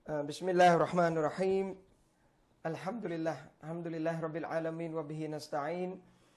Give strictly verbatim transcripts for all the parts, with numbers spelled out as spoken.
بسم الله الرحمن الرحيم الحمد لله الحمد لله رب العالمين وبه نستعين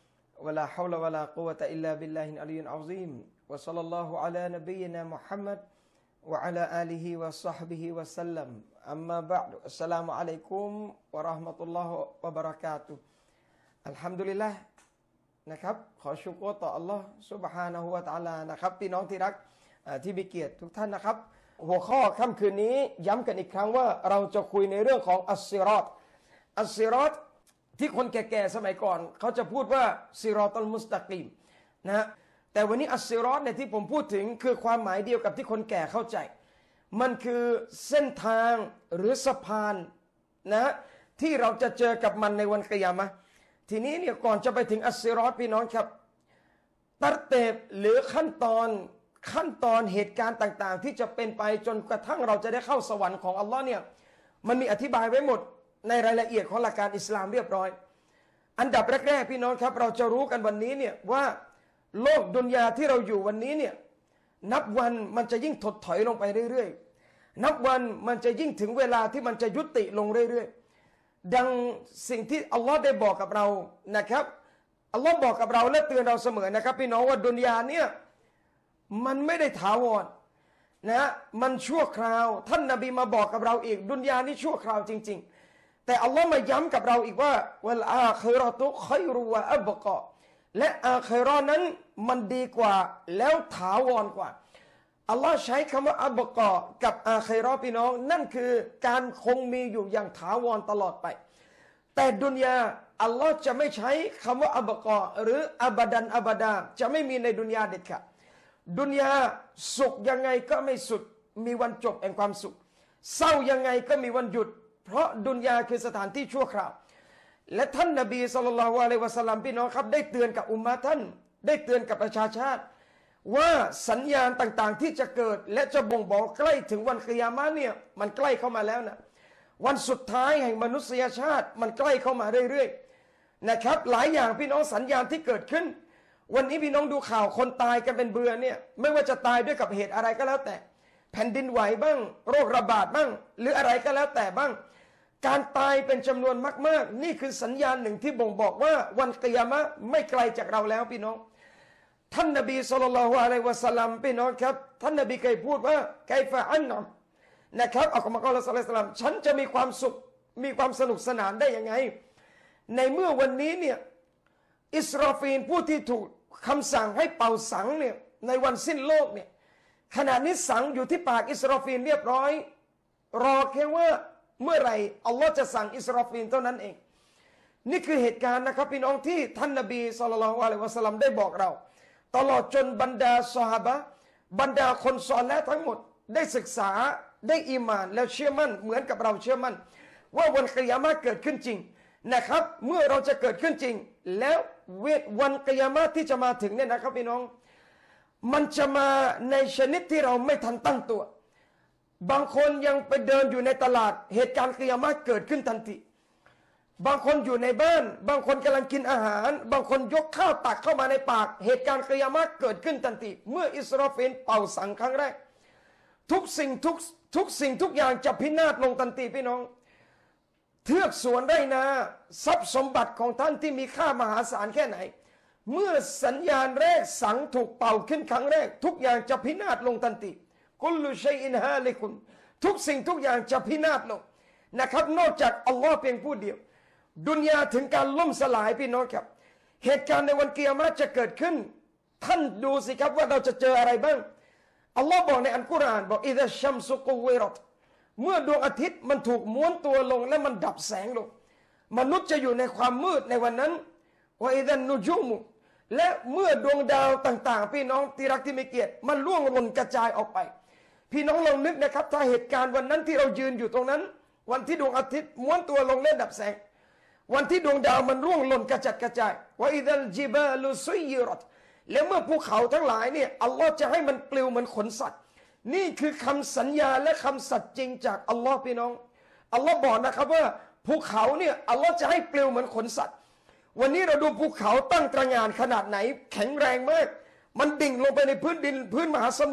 ولا حول ولا قوة إلا بالله العلي العظيم وصلى الله على نبينا محمد وعلى آله وصحبه وسلم أما بعد السلام عليكم ورحمة الله وبركاته الحمد لله นะครับขอชุกรต่อ Allah سبحانه และ تعالى นะครับพี่น้องที่รักที่มีเกียรติทุกท่านนะครับหัวข้อค่ำคืนนี้ย้ำกันอีกครั้งว่าเราจะคุยในเรื่องของอัสซิรอตอัสซิรอตที่คนแก่ๆสมัยก่อนเขาจะพูดว่าซิรอตัลมุสตะกีมนะฮะแต่วันนี้อัสซิรอตเนี่ยที่ผมพูดถึงคือความหมายเดียวกับที่คนแก่เข้าใจมันคือเส้นทางหรือสะพานนะที่เราจะเจอกับมันในวันกิยามะห์ทีนี้เนี่ยก่อนจะไปถึงอัสซิรอตพี่น้องครับตัรเตบหรือขั้นตอนขั้นตอนเหตุการณ์ต่างๆที่จะเป็นไปจนกระทั่งเราจะได้เข้าสวรรค์ของอัลลอฮ์เนี่ยมันมีอธิบายไว้หมดในรายละเอียดของหลักการอิสลามเรียบร้อยอันดับแรกๆพี่น้องครับเราจะรู้กันวันนี้เนี่ยว่าโลกดุนยาที่เราอยู่วันนี้เนี่ยนับวันมันจะยิ่งถดถอยลงไปเรื่อยๆนับวันมันจะยิ่งถึงเวลาที่มันจะยุติลงเรื่อยๆดังสิ่งที่อัลลอฮ์ได้บอกกับเรานะครับอัลลอฮ์บอกกับเราและเตือนเราเสมอนะครับพี่น้องว่าดุนยาเนี่ยมันไม่ได้ถาวรนะมันชั่วคราวท่านนบีมาบอกกับเราอีกดุนยานี่ชั่วคราวจริงๆแต่อัลลอฮ์มาย้ำกับเราอีกว่าวัลอาคิเราะตุค็อยรุวะอับกอและอาคิเราะห์นั้นมันดีกว่าแล้วถาวรกว่าอัลลอฮ์ใช้คำว่าอับกอกับอาคิเราะห์พี่น้องนั่นคือการคงมีอยู่อย่างถาวรตลอดไปแต่ดุนยาอัลลอฮ์จะไม่ใช้คำว่าอับกอหรืออับดันอับดาจะไม่มีในดุนยาเด็ดขาดดุนยาสุขยังไงก็ไม่สุดมีวันจบแห่งความสุขเศร้ายังไงก็มีวันหยุดเพราะดุนยาคือสถานที่ชั่วคราวและท่านนบีศ็อลลัลลอฮุอะลัยฮิวะซัลลัมพี่น้องครับได้เตือนกับอุมมะท่านได้เตือนกับประชาชาติว่าสัญญาณต่างๆที่จะเกิดและจะบ่งบอกใกล้ถึงวันกิยามะห์เนี่ยมันใกล้เข้ามาแล้วนะวันสุดท้ายแห่งมนุษยชาติมันใกล้เข้ามาเรื่อยๆนะครับหลายอย่างพี่น้องสัญญาณที่เกิดขึ้นวันนี้พี่น้องดูข่าวคนตายกันเป็นเบื่อเนี่ยไม่ว่าจะตายด้วยกับเหตุอะไรก็แล้วแต่แผ่นดินไหวบ้างโรคระบาดบ้างหรืออะไรก็แล้วแต่บ้างการตายเป็นจำนวนมากๆนี่คือสัญญาณหนึ่งที่บ่งบอกว่าวันกิยามะห์ไม่ไกลจากเราแล้วพี่น้องท่านนบีศ็อลลัลลอฮุอะลัยฮิวะซัลลัมพี่น้องครับท่านนบีเคยพูดว่าไกฟะอันนัมนะครับอัลกุรอานศ็อลลัลลอฮุอะลัยฮิวะซัลลัมฉันจะมีความสุขมีความสนุกสนานได้ยังไงในเมื่อวันนี้เนี่ยอิสราฟีลผู้ที่ถูกคำสั่งให้เป่าสังเนี่ยในวันสิ้นโลกเนี่ยขณะนี้สังอยู่ที่ปากอิสราฟีลเรียบร้อยรอแค่ว่าเมื่อไหร่อัลลอฮ์จะสั่งอิสราฟีลเท่านั้นเองนี่คือเหตุการณ์นะครับพี่น้องที่ท่านนบีศ็อลลัลลอฮุอะลัยฮิวะซัลลัมได้บอกเราตลอดจนบรรดาซอฮาบะห์บรรดาคนซอลิห์ทั้งหมดได้ศึกษาได้อีหม่านแล้วเชื่อมั่นเหมือนกับเราเชื่อมั่นว่าวันกิยามะห์เกิดขึ้นจริงนะครับเมื่อเราจะเกิดขึ้นจริงแล้วเวทวันกิยามะห์ที่จะมาถึงเนี่ยนะครับพี่น้องมันจะมาในชนิดที่เราไม่ทันตั้งตัวบางคนยังไปเดินอยู่ในตลาดเหตุการณ์กิยามะห์เกิดขึ้นทันทีบางคนอยู่ในบ้านบางคนกำลังกินอาหารบางคนยกข้าวตักเข้ามาในปากเหตุการณ์กิยามะห์เกิดขึ้นทันทีเมื่ออิสราฟีลเป่าสังครั้งแรกทุกสิ่งทุกทุกสิ่งทุกอย่างจะพินาศลงทันทีพี่น้องเทือกสวนไร่นาทรัพย์สมบัติของท่านที่มีค่ามหาศาลแค่ไหนเมื่อสัญญาณแรกสังถูกเป่าขึ้นครั้งแรกทุกอย่างจะพินาศลงทันทีกุลลุชัยอินฮาลิกุนทุกสิ่งทุกอย่างจะพินาศลงนะครับนอกจากอัลลอฮ์เพียงผู้เดียวดุนยาถึงการล่มสลายพี่น้องครับเหตุการณ์ในวันกิยามะห์จะเกิดขึ้นท่านดูสิครับว่าเราจะเจออะไรบ้างอัลลอฮ์บอกในอัลกุรอานบอกอิซะชัมซุกุวิรัตเมื่อดวงอาทิตย์มันถูกม้วนตัวลงและมันดับแสงลงมนุษย์จะอยู่ในความมืดในวันนั้นวะอิซันนุจุมุและเมื่อดวงดาวต่างๆพี่น้องที่รักที่มีเกียรติมันล่วงหล่นกระจายออกไปพี่น้องลองนึกนะครับถ้าเหตุการณ์วันนั้นที่เรายืนอยู่ตรงนั้นวันที่ดวงอาทิตย์ม้วนตัวลงและดับแสงวันที่ดวงดาวมันร่วงหล่นกระจัดกระจายวะอิซัลจิบาลุซุยรัตและเมื่อภูเขาทั้งหลายเนี่ยอัลลอฮ์จะให้มันปลิวเหมือนขนสัตว์นี่คือคำสัญญาและคำสัตย์จริงจากอัลลอฮ์พี่น้องอัลลอฮ์บอกนะครับว่าภูเขาเนี่ยอัลลอฮ์จะให้ปลิวเหมือนขนสัตว์วันนี้เราดูภูเขาตั้งตระหง่านขนาดไหนแข็งแรงมากมันดิ่งลงไปในพื้นดินพื้นมหาสมุทร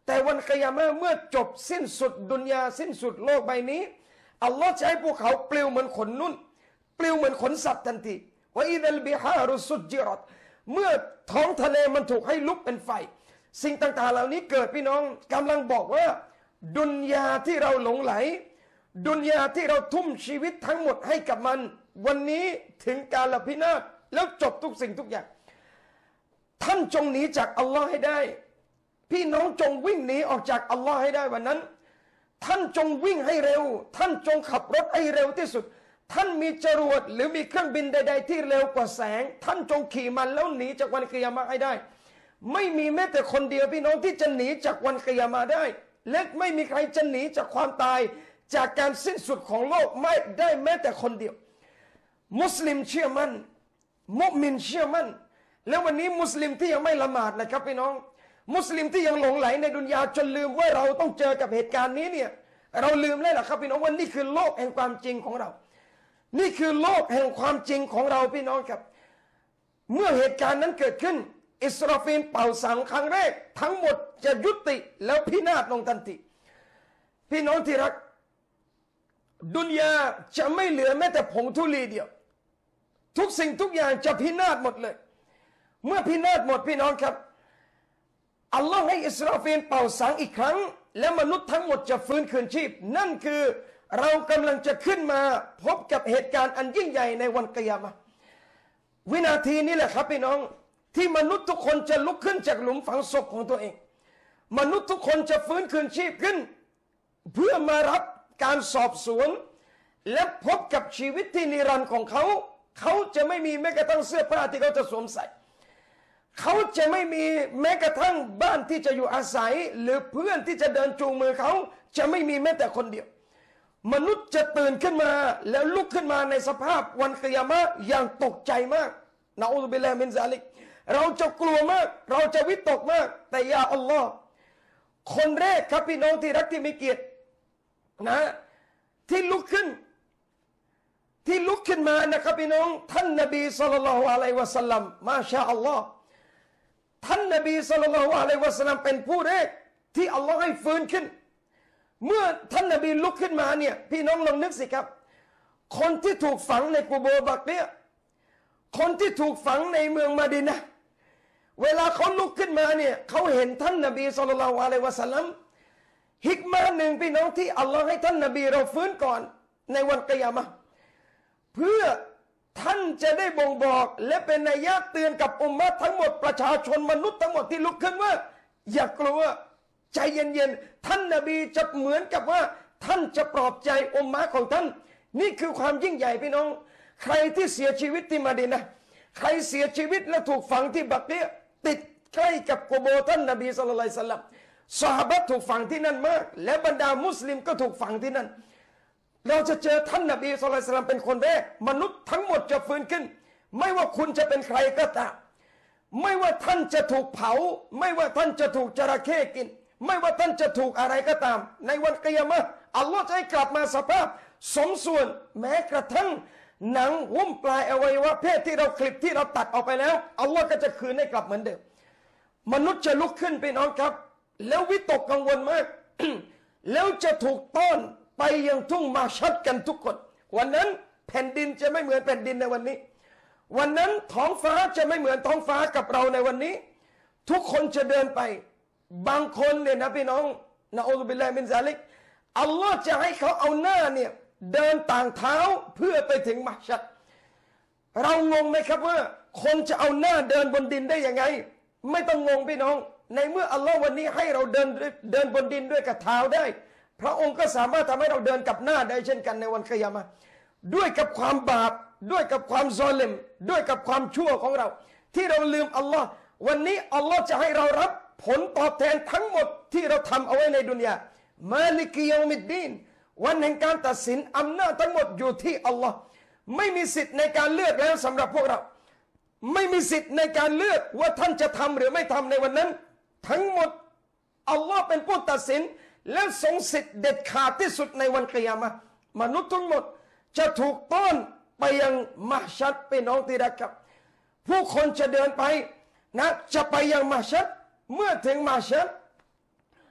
แต่วันกิยามะห์เมื่อจบสิ้นสุดดุนยาสิ้นสุดโลกใบนี้อัลลอฮ์จะให้พวกเขาปลิวเหมือนขนนุ่นปลิวเหมือนขนสัตว์ทันทีว่าอิดัลบิฮารุสุจิรัตเมื่อท้องทะเลมันถูกให้ลุกเป็นไฟสิ่งต่างๆเหล่านี้เกิดพี่น้องกำลังบอกว่าดุนยาที่เราหลงไหลดุนยาที่เราทุ่มชีวิตทั้งหมดให้กับมันวันนี้ถึงกาลพินาศแล้วจบทุกสิ่งทุกอย่างท่านจงหนีจากอัลลอฮ์ให้ได้พี่น้องจงวิ่งหนีออกจากอัลลอฮ์ให้ได้วันนั้นท่านจงวิ่งให้เร็วท่านจงขับรถให้เร็วที่สุดท่านมีจรวดหรือมีเครื่องบินใดๆที่เร็วกว่าแสงท่านจงขี่มันแล้วหนีจากวันกิยามะห์ให้ได้ไม่มีแม้แต่คนเดียวพี่น้องที่จะหนีจากวันกิยามะห์ได้และไม่มีใครจะหนีจากความตายจากการสิ้นสุดของโลกไม่ได้แม้แต่คนเดียวมุสลิมเชื่อมั่นมุมินเชื่อมั่นแล้ววันนี้มุสลิมที่ยังไม่ละหมาดนะครับพี่น้องมุสลิมที่ยังหลงไหลในดุนยาจนลืมว่าเราต้องเจอกับเหตุการณ์นี้เนี่ยเราลืมแล้วล่ะครับพี่น้องว่านี่คือโลกแห่งความจริงของเรานี่คือโลกแห่งความจริงของเราพี่น้องครับเมื่อเหตุการณ์นั้นเกิดขึ้นอิสราฟีลเป่าสังครั้งแรกทั้งหมดจะยุติแล้วพินาศลงทันทีพี่น้องที่รักดุนยาจะไม่เหลือแม้แต่ผงธุลีเดียวทุกสิ่งทุกอย่างจะพินาศหมดเลยเมื่อพินาศหมดพี่น้องครับอัลลอฮ์ให้อิสราฟีลเป่าสังอีกครั้งแล้วมนุษย์ทั้งหมดจะฟื้นคืนชีพนั่นคือเรากำลังจะขึ้นมาพบกับเหตุการณ์อันยิ่งใหญ่ในวันกิยามะห์วินาทีนี้แหละครับพี่น้องที่มนุษย์ทุกคนจะลุกขึ้นจากหลุมฝังศพของตัวเองมนุษย์ทุกคนจะฟื้นคืนชีพขึ้นเพื่อมารับการสอบสวนและพบกับชีวิตที่นิรันดร์ของเขาเขาจะไม่มีแม้กระทั่งเสื้อผ้าที่เขาจะสวมใส่เขาจะไม่มีแม้กระทั่งบ้านที่จะอยู่อาศัยหรือเพื่อนที่จะเดินจูงมือเขาจะไม่มีแม้แต่คนเดียวมนุษย์จะตื่นขึ้นมาแล้วลุกขึ้นมาในสภาพวันกิยามะห์อย่างตกใจมากนะอูซุบิลลาฮิมินซาลิกเราจะกลัวมากเราจะวิตกมากแต่ยาอัลลอฮ์คนแรกครับพี่น้องที่รักที่มีเกียรตินะที่ลุกขึ้นที่ลุกขึ้นมานะครับพี่น้องท่านนบีศ็อลลัลลอฮุอะลัยฮิวะซัลลัมมาชาอัลลอฮ์ท่านนบีศ็อลลัลลอฮุอะลัยฮิวะซัลลัมเป็นผู้แรกที่อัลลอฮ์ให้ฟื้นขึ้นเมื่อท่านนบีลุกขึ้นมาเนี่ยพี่น้องลองนึกสิครับคนที่ถูกฝังในกุโบร์บักเนี่ยคนที่ถูกฝังในเมืองมะดีนะห์เวลาเขาลุกขึ้นมาเนี่ยเขาเห็นท่านนบีศ็อลลัลลอฮุอะลัยฮิวะซัลลัมฮิกมะห์หนึ่งพี่น้องที่อัลลอฮ์ให้ท่านนบีเราฟื้นก่อนในวันกิยามะห์เพื่อท่านจะได้บ่งบอกและเป็นนัยยะเตือนกับอุมมะห์ทั้งหมดประชาชนมนุษย์ทั้งหมดที่ลุกขึ้นว่าอย่ากลัวใจเย็นๆท่านนบีจะเหมือนกับว่าท่านจะปลอบใจอุมมะห์ของท่านนี่คือความยิ่งใหญ่พี่น้องใครที่เสียชีวิตที่มะดีนะห์ใครเสียชีวิตและถูกฝังที่บักเกียติดใกล้กับกุโบร์ท่านนบีศ็อลลัลลอฮุอะลัยฮิวะซัลลัมซอฮาบะห์ถูกฝังที่นั่นมากและบรรดามุสลิมก็ถูกฝังที่นั่นเราจะเจอท่านนบีศ็อลลัลลอฮุอะลัยฮิวะซัลลัมเป็นคนแรกมนุษย์ทั้งหมดจะฟื้นขึ้นไม่ว่าคุณจะเป็นใครก็ตามไม่ว่าท่านจะถูกเผาไม่ว่าท่านจะถูกจระเข้กินไม่ว่าท่านจะถูกอะไรก็ตามในวันกิยามะห์อัลลอฮ์จะให้กลับมาสภาพสมส่วนแม้กระทั่งหนังหุ้มปลายอวัยวะเพศที่เราคลิปที่เราตัดออกไปแล้วอัลลอฮ์ก็จะคืนให้กลับเหมือนเดิมมนุษย์จะลุกขึ้นไปน้องครับแล้ววิตกกังวลมาก แล้วจะถูกต้อนไปยังทุ่งมาชัดกันทุกคนวันนั้นแผ่นดินจะไม่เหมือนแผ่นดินในวันนี้วันนั้นท้องฟ้าจะไม่เหมือนท้องฟ้ากับเราในวันนี้ทุกคนจะเดินไปบางคนเนี่ยนะพี่น้องนะอูซุบิลลาฮิมินซาลิกอัลลอฮ์จะให้เขาเอาหน้าเนี่ยเดินต่างเท้าเพื่อไปถึงมัชชัดเรางงไหมครับว่าคนจะเอาหน้าเดินบนดินได้ยังไงไม่ต้องงงพี่น้องในเมื่ออัลลอฮ์วันนี้ให้เราเดินเดินบนดินด้วยกับเท้าได้พระองค์ก็สามารถทำให้เราเดินกับหน้าได้เช่นกันในวันกิยามะห์ด้วยกับความบาปด้วยกับความซอลิมด้วยกับความชั่วของเราที่เราลืมอัลลอฮ์วันนี้อัลลอฮ์จะให้เรารับผลตอบแทนทั้งหมดที่เราทำเอาไว้ในดุนยามาลิกิยอมิดดีนวันแห่งการตัดสินอำนาจทั้งหมดอยู่ที่อัลลอฮ์ไม่มีสิทธิ์ในการเลือกแล้วสำหรับพวกเราไม่มีสิทธิ์ในการเลือกว่าท่านจะทำหรือไม่ทำในวันนั้นทั้งหมดอัลลอฮ์เป็นผู้ตัดสินและทรงสิทธิ์เด็ดขาดที่สุดในวันกิยามะห์มนุษย์ทั้งหมดจะถูกต้อนไปยังมัชชัดเป็นน้องที่รักครับผู้คนจะเดินไปนะจะไปยังมัชชัดเมื่อถึงมัชชัด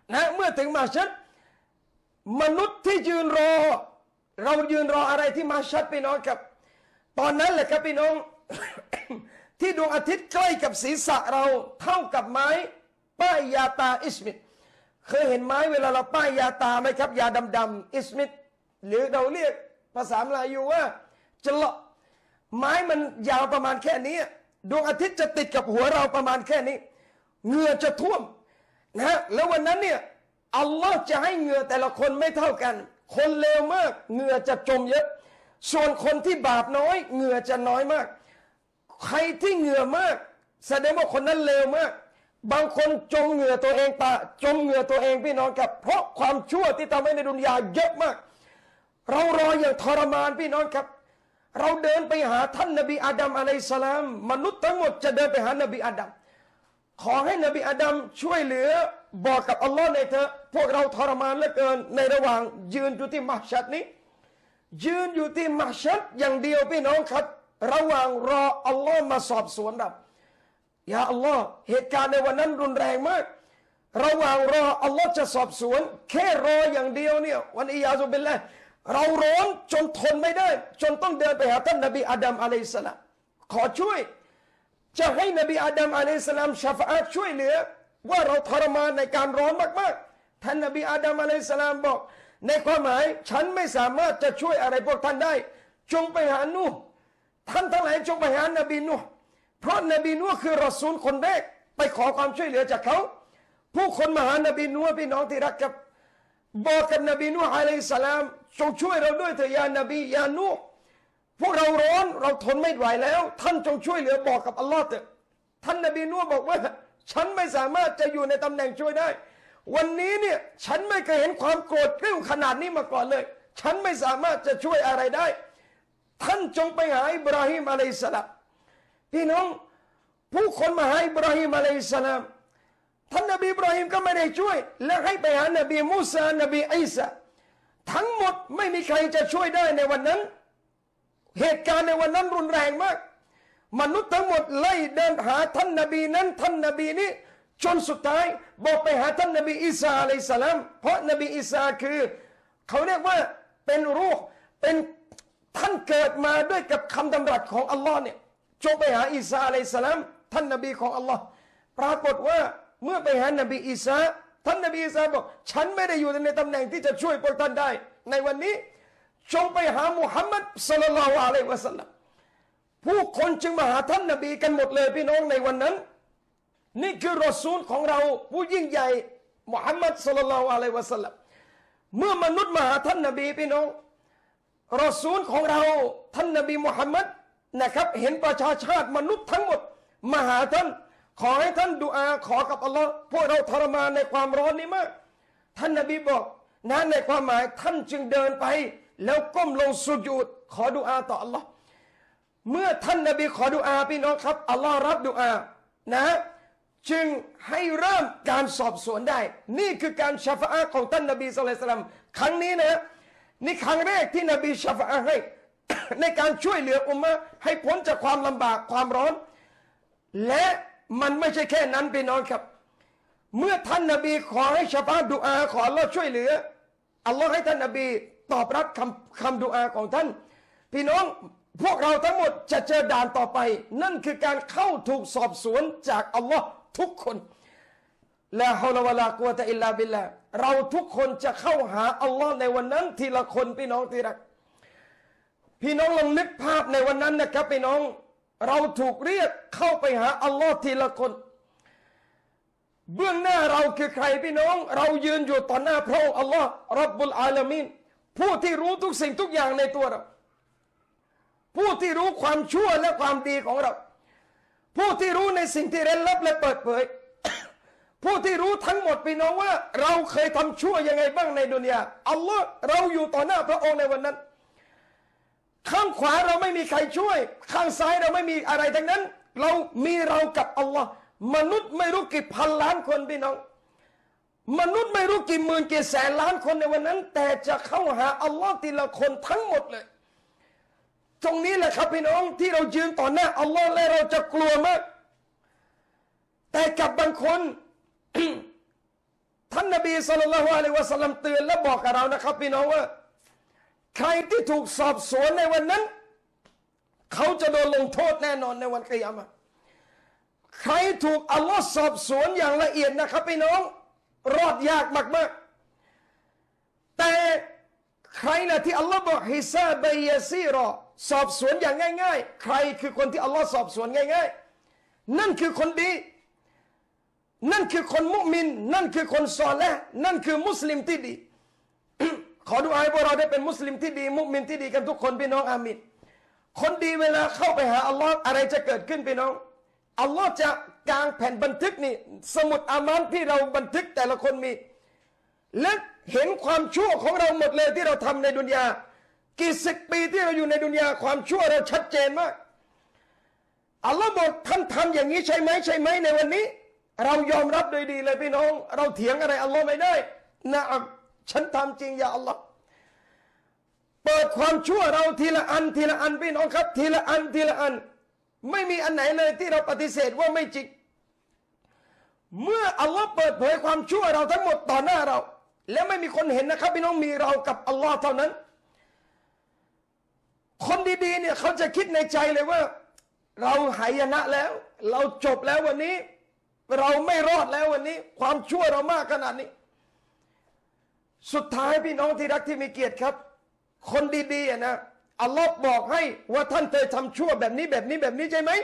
นะเมื่อถึงมาชัดมนุษย์ที่ยืนรอเรายืนรออะไรที่มาชัดพี่น้องครับตอนนั้นแหละครับพี่น้อง ที่ดวงอาทิตย์ใกล้กับศีรษะเราเท่ากับไม้ป้ายยาตาอิสมิดเคยเห็นไม้เวลาเราป้ายยาตาไหมครับยาดำๆอิสมิดหรือเราเรียกภาษามลายูว่าจละไม้มันยาวประมาณแค่นี้ดวงอาทิตย์จะติดกับหัวเราประมาณแค่นี้เหงื่อจะท่วมนะแล้ววันนั้นเนี่ยอัลลอฮ์จะให้เหงื่อแต่ละคนไม่เท่ากันคนเลวมากเหงื่อจะจมเยอะส่วนคนที่บาปน้อยเหงื่อจะน้อยมากใครที่เหงื่อมากแสดงว่าคนนั้นเลวมากบางคนจมเหงื่อตัวเองตาจมเหงื่อตัวเองพี่น้องครับเพราะความชั่วที่ทำให้ในดุนยาเยอะมากเรารออย่างทรมานพี่น้องครับเราเดินไปหาท่านนบีอาดัมอะลัยฮิสสลามมนุษย์ทั้งหมดจะเดินไปหานบีอาดัมขอให้นบีอาดัมช่วยเหลือบอกกับอัลลอฮ์ในเถอะพวกเราทรมานเหลือเกินในระหว่างยืนอยู่ที่มัชชัดนี้ยืนอยู่ที่มัชชัดอย่างเดียวพี่น้องครับระหว่างรออัลลอฮ์มาสอบสวนเรายาอัลลอฮ์เหตุการณ์ในวันนั้นรุนแรงมากระหว่างรออัลลอฮ์จะสอบสวนแค่รออย่างเดียวเนี่ยวันอิยาซุบิลละเราร้อนจนทนไม่ได้จนต้องเดินไปหาท่านนบีอาดัมอะลัยฮิสสลามขอช่วยจะให้นบีอาดัมอะลัยฮิสสลามชาฟะอาตช่วยเหลือว่าเราทรมานในการร้อนมากๆท่านนบีอาดัมอะลัยฮิสสลามบอกในความหมายฉันไม่สามารถจะช่วยอะไรพวกท่านได้จงไปหานูห์ท่านทั้งหลายจงไปหานบีนูห์เพราะนบีนูห์คือรอซูลคนแรกไปขอความช่วยเหลือจากเขาผู้คนมาหานบีนูห์พี่น้องที่รักกับบอกกับนบีนูห์อะลัยฮิสสลามจงช่วยเราด้วยเถิดยานบียานูห์พวกเราร้อนเราทนไม่ไหวแล้วท่านจงช่วยเหลือบอกกับอัลลอฮ์เถิดท่านนบีนูห์บอกว่าฉันไม่สามารถจะอยู่ในตำแหน่งช่วยได้วันนี้เนี่ยฉันไม่เคยเห็นความโกรธเกรี้ยวขนาดนี้มาก่อนเลยฉันไม่สามารถจะช่วยอะไรได้ท่านจงไปหาอิบราฮิมอะลัยฮิสสลามพี่น้องผู้คนมาหาอิบราฮิมอะลัยฮิสสลามท่านนบีอิบราฮิมก็ไม่ได้ช่วยและให้ไปหานบีมูซานบีอีสาทั้งหมดไม่มีใครจะช่วยได้ในวันนั้นเหตุการณ์ในวันนั้นรุนแรงมากมนุษย์ทั้งหมดไล่เดินหาท่านนบีนั้นท่านนบีนี้จนสุดท้ายบอกไปหาท่านนบีอีสาอะลัยฮิสสลามเพราะนบีอีสาคือเขาเรียกว่าเป็นรูห์เป็นท่านเกิดมาด้วยกับคำดำรัสของอัลลอฮ์เนี่ยจงไปหาอีสาอะลัยฮิสสลามท่านนบีของอัลลอฮ์ปรากฏว่าเมื่อไปหานบีอีสาท่านนบีอีสาบอกฉันไม่ได้อยู่ในตำแหน่งที่จะช่วยพวกท่านได้ในวันนี้จงไปหามุฮัมมัดศ็อลลัลลอฮุอะลัยฮิวะซัลลัมผู้คนจึงมาหาท่านนบีกันหมดเลยพี่น้องในวันนั้นนี่คือรอซูลของเราผู้ยิ่งใหญ่มุฮัมมัดศ็อลลัลลอฮุอะลัยฮิวะซัลลัมเมื่อมนุษย์มาหาท่านนบีพี่น้องรอซูลของเราท่านนบีมุฮัมมัดนะครับเห็นประชาชาติมนุษย์ทั้งหมดมาหาท่านขอให้ท่านดุอาขอกับอัลลอฮ์พวกเราทรมานในความร้อนนี้มากท่านนบีบอกนั้นในความหมายท่านจึงเดินไปแล้วก้มลงสุญูดขอดุอาต่ออัลลอฮ์เมื่อท่านนบีขอดุอาพี่น้องครับอัลลอฮ์รับดุอานะจึงให้เริ่มการสอบสวนได้นี่คือการชาฟะอาของท่านนบีศ็อลลัลลอฮุอะลัยฮิวะซัลลัมครั้งนี้นะนี่ครั้งแรกที่นบีชาฟะอาให้ ในการช่วยเหลืออุมมะห์ให้พ้นจากความลำบากความร้อนและมันไม่ใช่แค่นั้นพี่น้องครับเมื่อท่านนบีขอให้ชาฟะดุอาขออัลลอฮ์ช่วยเหลืออัลลอฮ์ให้ท่านนบีตอบรับคำคำดุอาของท่านพี่น้องพวกเราทั้งหมดจะเจอด่านต่อไปนั่นคือการเข้าถูกสอบสวนจากอัลลอฮ์ทุกคนลาฮาวลาวะลากุวะตะอิลลาบิลลาห์เราทุกคนจะเข้าหาอัลลอฮ์ในวันนั้นทีละคนพี่น้องที่รักพี่น้องลองนึกภาพในวันนั้นนะครับพี่น้องเราถูกเรียกเข้าไปหาอัลลอฮ์ทีละคนเบื้องหน้าเราคือใครพี่น้องเรายืนอยู่ต่อหน้าพระองค์อัลลอฮ์รับบุลอาลามีนผู้ที่รู้ทุกสิ่งทุกอย่างในตัวเราผู้ที่รู้ความชั่วและความดีของเราผู้ที่รู้ในสิ่งที่เร้นลับและเปิดเผย ผู้ที่รู้ทั้งหมดพี่น้องว่าเราเคยทำชั่วยังไงบ้างในดุนยาอัลลอฮ์เราอยู่ต่อหน้าพระองค์ในวันนั้นข้างขวาเราไม่มีใครช่วยข้างซ้ายเราไม่มีอะไรทั้งนั้นเรามีเรากับอัลลอฮ์มนุษย์ไม่รู้กี่พันล้านคนพี่น้องมนุษย์ไม่รู้กี่หมื่นกี่แสนล้านคนในวันนั้นแต่จะเข้าหาอัลลอฮ์ทีละคนทั้งหมดเลยตรงนี้แหละครับพี่น้องที่เรายืนต่อหน้าอัลลอฮ์และเราจะกลัวมากแต่กับบางคนท่านนบีศ็อลลัลลอฮุอะลัยฮิวะซัลลัมเตือนและบอกกับเรานะครับพี่น้องว่าใครที่ถูกสอบสวนในวันนั้นเขาจะโดนลงโทษแน่นอนในวันกิยามะห์ใครถูกอัลลอฮ์สอบสวนอย่างละเอียดนะครับพี่น้องรอดยากมากๆแต่ใครนะที่อัลลอฮ์บอกฮิซาบัยยะซีรอสอบสวนอย่างง่ายๆใครคือคนที่อัลลอฮ์สอบสวนง่ายๆนั่นคือคนดีนั่นคือคนมุมินนั่นคือคนซอลิห์นั่นคือมุสลิมที่ดี ขอดุอาให้พวกเราได้เป็นมุสลิมที่ดีมุมินที่ดีกันทุกคนพี่น้องอามีนคนดีเวลาเข้าไปหาอัลลอฮ์อะไรจะเกิดขึ้นพี่น้องอัลลอฮ์จะกางแผ่นบันทึกนี่สมุดอามานที่เราบันทึกแต่ละคนมีและเห็นความชั่วของเราหมดเลยที่เราทำในดุนยากี่สิบปีที่เราอยู่ในดุนยาความชั่วเราชัดเจนมากอัลลอฮ์บอกท่านทำอย่างนี้ใช่ไหมใช่ไหมในวันนี้เรายอมรับโดยดีเลยพี่น้องเราเถียงอะไรอัลลอฮ์ไม่ได้นะอับฉันทำจริงอย่าอัลลอฮ์เปิดความชั่วเราทีละอันทีละอันพี่น้องครับทีละอันทีละอันไม่มีอันไหนเลยที่เราปฏิเสธว่าไม่จริงเมื่ออัลลอฮ์เปิดเผยความชั่วเราทั้งหมดต่อหน้าเราและไม่มีคนเห็นนะครับพี่น้องมีเรากับอัลลอฮ์เท่านั้นคนดีๆเนี่ยเขาจะคิดในใจเลยว่าเราหายนะแล้วเราจบแล้ววันนี้เราไม่รอดแล้ววันนี้ความชั่วเรามากขนาดนี้สุดท้ายพี่น้องที่รักที่มีเกียรติครับคนดีๆนะอัลลอฮ์บอกให้ว่าท่านเคยทำชั่วแบบนี้แบบนี้แบบนี้ใช่ไหม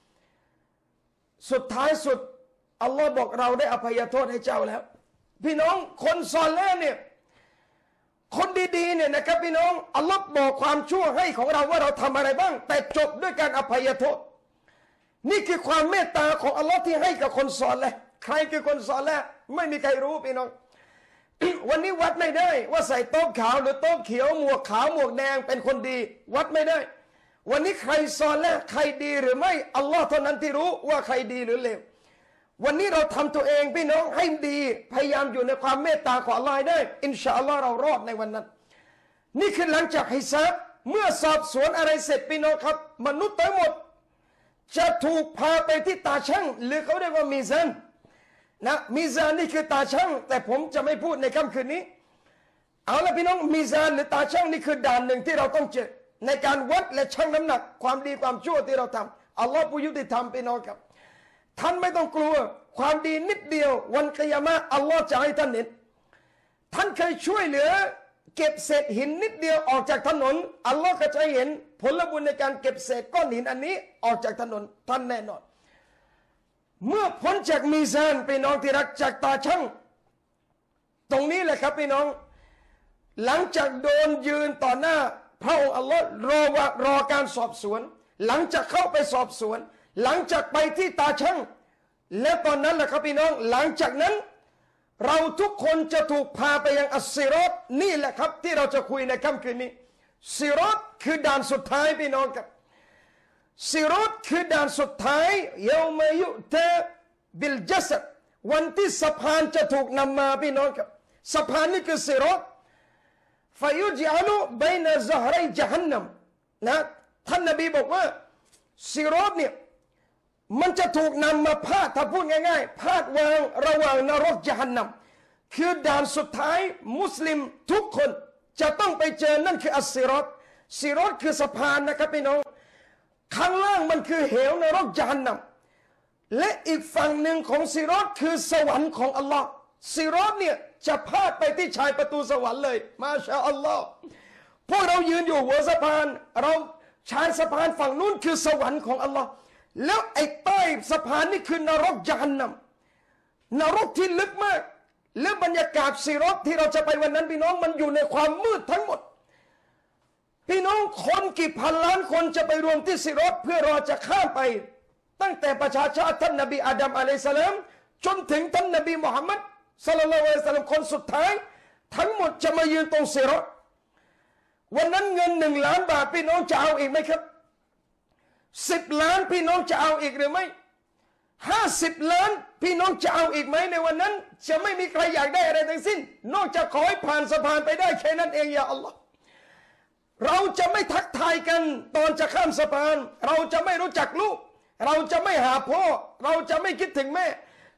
สุดท้ายสุดอัลลอฮ์บอกเราได้อภัยโทษให้เจ้าแล้วพี่น้องคนซอลิห์เนี่ยคนดีๆเนี่ยนะครับพี่น้องอัลลอฮ์บอกความชั่วให้ของเราว่าเราทำอะไรบ้างแต่จบด้วยการอภัยโทษนี่คือความเมตตาของอัลลอฮ์ที่ให้กับคนซอลิห์ใครคือคนซอลิห์ไม่มีใครรู้พี่น้อง วันนี้วัดไม่ได้ว่าใส่โต๊ะขาวหรือโต๊ะเขียวหมวกขาวหมวกแดงเป็นคนดีวัดไม่ได้วันนี้ใครซอลิห์ใครดีหรือไม่อัลลอฮ์เท่านั้นที่รู้ว่าใครดีหรือเลววันนี้เราทำตัวเองพี่น้องให้ดีพยายามอยู่ในความเมตตาของอัลลอฮ์ได้อินชาอัลลอฮ์เรารอดในวันนั้นนี่คือหลังจากฮิซาบเมื่อสอบสวนอะไรเสร็จพี่น้องครับมนุษย์ทั้งหมดจะถูกพาไปที่ตาช่างหรือเขาเรียกว่ามีซานนะมีซานนี่คือตาช่างแต่ผมจะไม่พูดในค่ำคืนนี้เอาละพี่น้องมีซานหรือตาช่างนี่คือด่านหนึ่งที่เราต้องเจอในการวัดและชั่งน้ำหนักความดีความชั่วที่เราทำอัลลอฮ์ผู้ยุติธรรมพี่น้องครับท่านไม่ต้องกลัวความดีนิดเดียววันกิยามะห์อัลลอฮ์จะให้ท่านเห็นท่านเคยช่วยเหลือเก็บเศษหินนิดเดียวออกจากถนนอัลลอฮ์ก็จะเห็นผลบุญในการเก็บเศษก้อนหินอันนี้ออกจากถนนท่านแน่นอนเมื่อพ้นจากมีซานพี่น้องที่รักจากตาช่างตรงนี้แหละครับพี่น้องหลังจากโดนยืนต่อหน้าพระองค์อัลลอฮ์รอว่ารอการสอบสวนหลังจากเข้าไปสอบสวนหลังจากไปที่ตาช่างและตอนนั้นแหละครับพี่น้องหลังจากนั้นเราทุกคนจะถูกพาไปยังอัสซิรอตนี่แหละครับที่เราจะคุยในค่ำคืนนี้ซิรอตคือด่านสุดท้ายพี่น้องครับซิรอตคือด่านสุดท้ายเยามายุเตบิลจัสดวันที่สะพานจะถูกนำมาพี่น้องครับสะพานนี่คือซิรอตฟายุจอัลุบัยนะซะฮรัยญะฮันนัมนะท่านนบีบอกว่าซิรอตเนี่ยมันจะถูกนำมาพาดถ้าพูดง่ายๆพาดวางระหว่างนรกญะฮันนัมคือด่านสุดท้ายมุสลิมทุกคนจะต้องไปเจอนั่นคืออัสซิรอตซิรอตคือสะพานนะครับพี่น้องข้างล่างมันคือเหวนรกญะฮันนัมและอีกฝั่งหนึ่งของซิรอตคือสวรรค์ของอัลลอฮ์ซิรอตเนี่ยจะพาดไปที่ชายประตูสวรรค์เลยมาชาอัลลอฮ์พวกเรายืนอยู่หัวสะพานเราชายสะพานฝั่งนู้นคือสวรรค์ของอัลลอฮ์แล้วไอ้ใต้สะพานนี่คือนรกญะฮันนัมนรกที่ลึกมากและบรรยากาศซิรอตที่เราจะไปวันนั้นพี่น้องมันอยู่ในความมืดทั้งหมดพี่น้องคนกี่พันล้านคนจะไปรวมที่ซิรอตเพื่อรอจะข้ามไปตั้งแต่ประชาชาติท่านนบีอาดัมอะลัยฮิสสลามจนถึงท่านนบีมุฮัมมัดศ็อลลัลลอฮุอะลัยฮิวะซัลลัมคนสุดท้ายทั้งหมดจะมายืนตรงซิรอตวันนั้นเงินหนึ่งล้านบาทพี่น้องจะเอาอีกไหมครับสิบล้านพี่น้องจะเอาอีกหรือไม่ห้าสิบล้านพี่น้องจะเอาอีกไหมในวันนั้นจะไม่มีใครอยากได้อะไรทั้งสิ้นนอกจากขอให้ผ่านสะพานไปได้แค่นั้นเองอย่าอัลลอฮ์เราจะไม่ทักทายกันตอนจะข้ามสะพานเราจะไม่รู้จักลูกเราจะไม่หาพ่อเราจะไม่คิดถึงแม่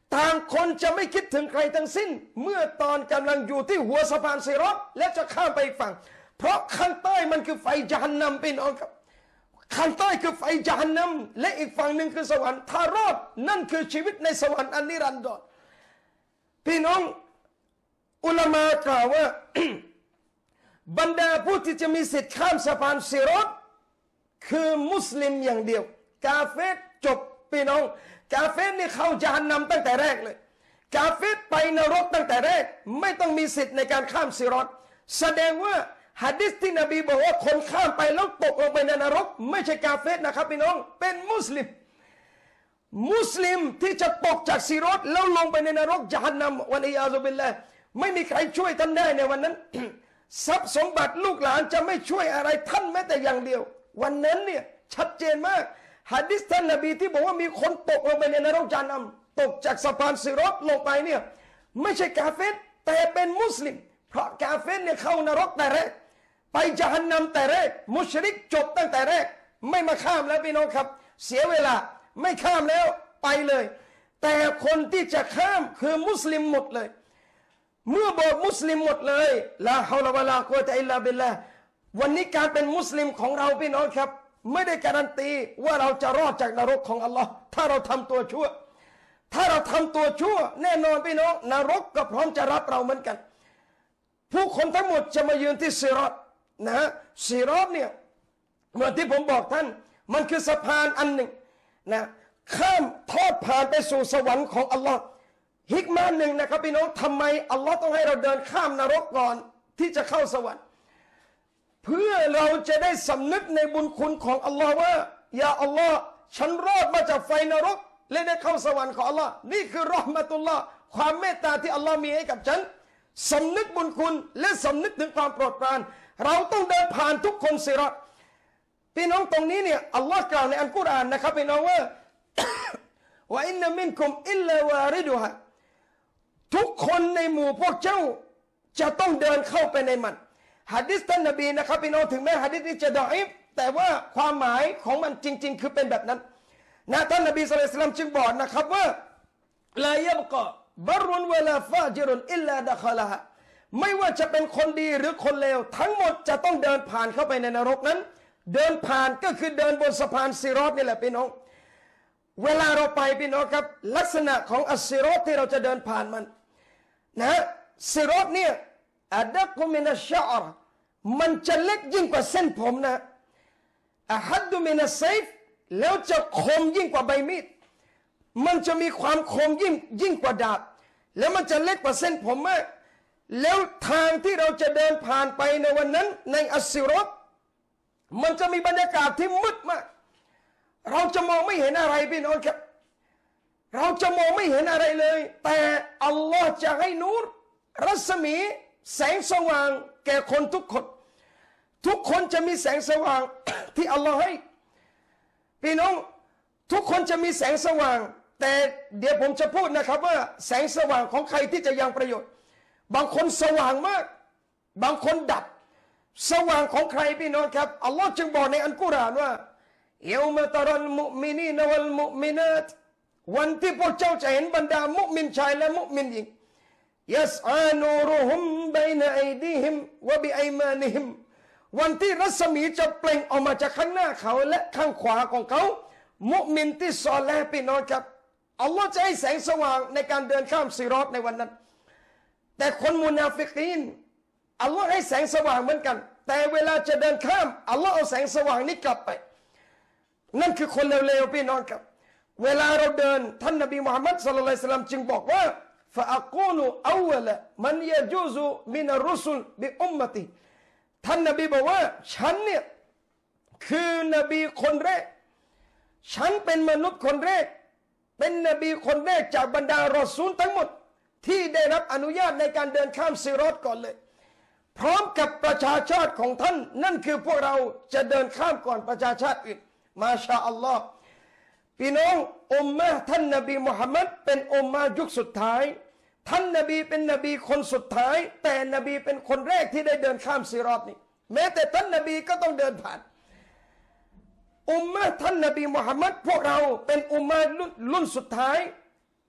ต่างคนจะไม่คิดถึงใครทั้งสิ้นเมื่อตอนกำลังอยู่ที่หัวสะพานซิรอตและจะข้ามไปอีกฝั่งเพราะข้างใต้มันคือไฟญะฮันนัมพี่น้องครับข้างใต้คือไฟญะฮันนัมและอีกฝั่งหนึ่งคือสวรรค์ถ้ารอดนั่นคือชีวิตในสวรรค์อันนิรันดรพี่น้องอุลามะกล่าวว่า บรรดาผู้ที่จะมีสิทธิ์ข้ามสะพานซิรอตคือมุสลิมอย่างเดียวกาเฟรจบพี่น้องกาเฟรนี่เข้าญะฮันนัมตั้งแต่แรกเลยกาเฟรไปนรกตั้งแต่แรกไม่ต้องมีสิทธิ์ในการข้ามซิรอตแสดงว่าหะดีษที่นบีบอกว่าคนข้ามไปแล้วตกลงไปในนรกไม่ใช่กาเฟรนะครับพี่น้องเป็นมุสลิมมุสลิมที่จะตกจากซิรอตแล้วลงไปในนรกญะฮันนัมวะลียาซุบิลลาห์ไม่มีใครช่วยท่านได้ในวันนั้น ทรัพย์สมบัติลูกหลานจะไม่ช่วยอะไรท่านแม้แต่อย่างเดียววันนั้นเนี่ยชัดเจนมากหะดีษท่านนบีที่บอกว่ามีคนตกลงไปในนรกญะฮันนัมตกจากสะพานซิรอตลงไปเนี่ยไม่ใช่กาเฟรแต่เป็นมุสลิมเพราะกาเฟรเนี่ยเข้านรกแต่แรกไปญะฮันนัมแต่แรกมุชริกจบตั้งแต่แรกไม่มาข้ามแล้วพี่น้องครับเสียเวลาไม่ข้ามแล้วไปเลยแต่คนที่จะข้ามคือมุสลิมหมดเลยเมื่อบอกมุสลิมหมดเลยลาฮาวลาวะลากุวะตะอิลลาบิลลาห์วันนี้การเป็นมุสลิมของเราพี่น้องครับไม่ได้การันตีว่าเราจะรอดจากนรกของอัลลอฮ์ถ้าเราทำตัวชั่วถ้าเราทำตัวชั่วแน่นอนพี่น้องนรกก็พร้อมจะรับเราเหมือนกันผู้คนทั้งหมดจะมายืนที่ซิรอตนะซิรอตเนี่ยเหมือนที่ผมบอกท่านมันคือสะพานอันหนึ่งนะข้ามทอดผ่านไปสู่สวรรค์ของอัลลอฮ์ฮิกมาหนึ่งนะครับพี่น้องทำไมอัลลอฮ์ต้องให้เราเดินข้ามนรกก่อนที่จะเข้าสวรรค์เพื่อเราจะได้สำนึกในบุญคุณของอัลลอฮ์ว่าอย่าอัลลอฮ์ฉันรอดมาจากไฟนรกและได้เข้าสวรรค์ของอัลลอฮ์นี่คือรอห์มะตุลลอฮ์ความเมตตาที่อัลลอฮ์มีให้กับฉันสำนึกบุญคุณและสำนึกถึงความโปรดปรานเราต้องเดินผ่านทุกคนซิรอตพี่น้องตรงนี้เนี่ยอัลลอฮ์กล่าวในอัลกุรอานนะครับพี่น้องว่า ว่าอินนะมินคุมอิลลาวาริดุฮะทุกคนในหมู่พวกเจ้าจะต้องเดินเข้าไปในมันหะดีษท่านนบีนะครับพี่น้องถึงแม้หะดีษนี้จะดออีฟแต่ว่าความหมายของมันจริงๆคือเป็นแบบนั้นนะท่านนบีศ็อลลัลลอฮุอะลัยฮิวะซัลลัมจึงบอกนะครับว่าลายับกะบรุนวะลาฟาจิรุนอิลลาดะคอละฮะไม่ว่าจะเป็นคนดีหรือคนเลวทั้งหมดจะต้องเดินผ่านเข้าไปในนรกนั้นเดินผ่านก็คือเดินบนสะพานซิรอตนี่แหละพี่น้องเวลาเราไปพี่น้องครับลักษณะของอัสซิรอตที่เราจะเดินผ่านมันนะซิรอตเนี่ยอัดักมินัชชะอรมันจะเล็กยิ่งกว่าเส้นผมนะอะฮัดดุมินัสไซฟแล้วจะคมยิ่งกว่าใบมีดมันจะมีความคมยิ่งยิ่งกว่าดาบแล้วมันจะเล็กกว่าเส้นผมมากแล้วทางที่เราจะเดินผ่านไปในวันนั้นในอัสซิรอตมันจะมีบรรยากาศที่มืดมากเราจะมองไม่เห็นอะไรพี่น้องครับเราจะมองไม่เห็นอะไรเลยแต่อัลลอฮ์จะให้นูรรัศมีแสงสว่างแก่คนทุกคนทุกคนจะมีแสงสว่าง ที่อัลลอฮ์ให้พี่น้องทุกคนจะมีแสงสว่างแต่เดี๋ยวผมจะพูดนะครับว่าแสงสว่างของใครที่จะยังประโยชน์บางคนสว่างมากบางคนดับสว่างของใครพี่น้องครับอัลลอฮ์จึงบอกในอัลกุรอานว่าเยามาตรัลมุมินีนวัลมุมินาตวันที่พวกเจ้าจะเห็นบรรดามุมินชายและมุมินหญิงยัสอานูรุฮุมบัยนอัยดีฮิมวะบิอัยมานิฮิมวันที่รัศมีจะเปล่งออกมาจากข้างหน้าเขาและข้างขวาของเขามุมินที่ซอเลห์พี่น้องครับอัลลอฮ์จะให้แสงสว่างในการเดินข้ามซิรอตในวันนั้นแต่คนมุนาฟิกีนอัลลอฮ์ให้แสงสว่างเหมือนกันแต่เวลาจะเดินข้ามอัลลอฮ์เอาแสงสว่างนี้กลับไปนั่นคือคนเลวๆพี่น้องครับเวลาเราเดินท่านนบีมุฮัมมัดศ็อลลัลลอฮุอะลัยฮิวะซัลลัมจึงบอกว่าฟะอะกูลุอาวละมันยะจูซุมินัรรุสุลบิอุมมะติท่านนบีบอกว่าฉันเนี่ยคือนบีคนแรกฉันเป็นมนุษย์คนแรกเป็นนบีคนแรกจากบรรดารอซูลทั้งหมดที่ได้รับอนุญาตในการเดินข้ามซิรอตก่อนเลยพร้อมกับประชาชาติของท่านนั่นคือพวกเราจะเดินข้ามก่อนประชาชาติอื่นมาชาอัลลอฮ์พี่น้องอุมมะท่านนบีมุฮัมมัดเป็นอุมมะยุคสุดท้ายท่านนบีเป็นนบีคนสุดท้ายแต่นบีเป็นคนแรกที่ได้เดินข้ามซิรอตนี่แม้แต่ท่านนบีก็ต้องเดินผ่านอุมมะท่านนบีมุฮัมมัดพวกเราเป็นอุมมะรุ่นรุ่นสุดท้าย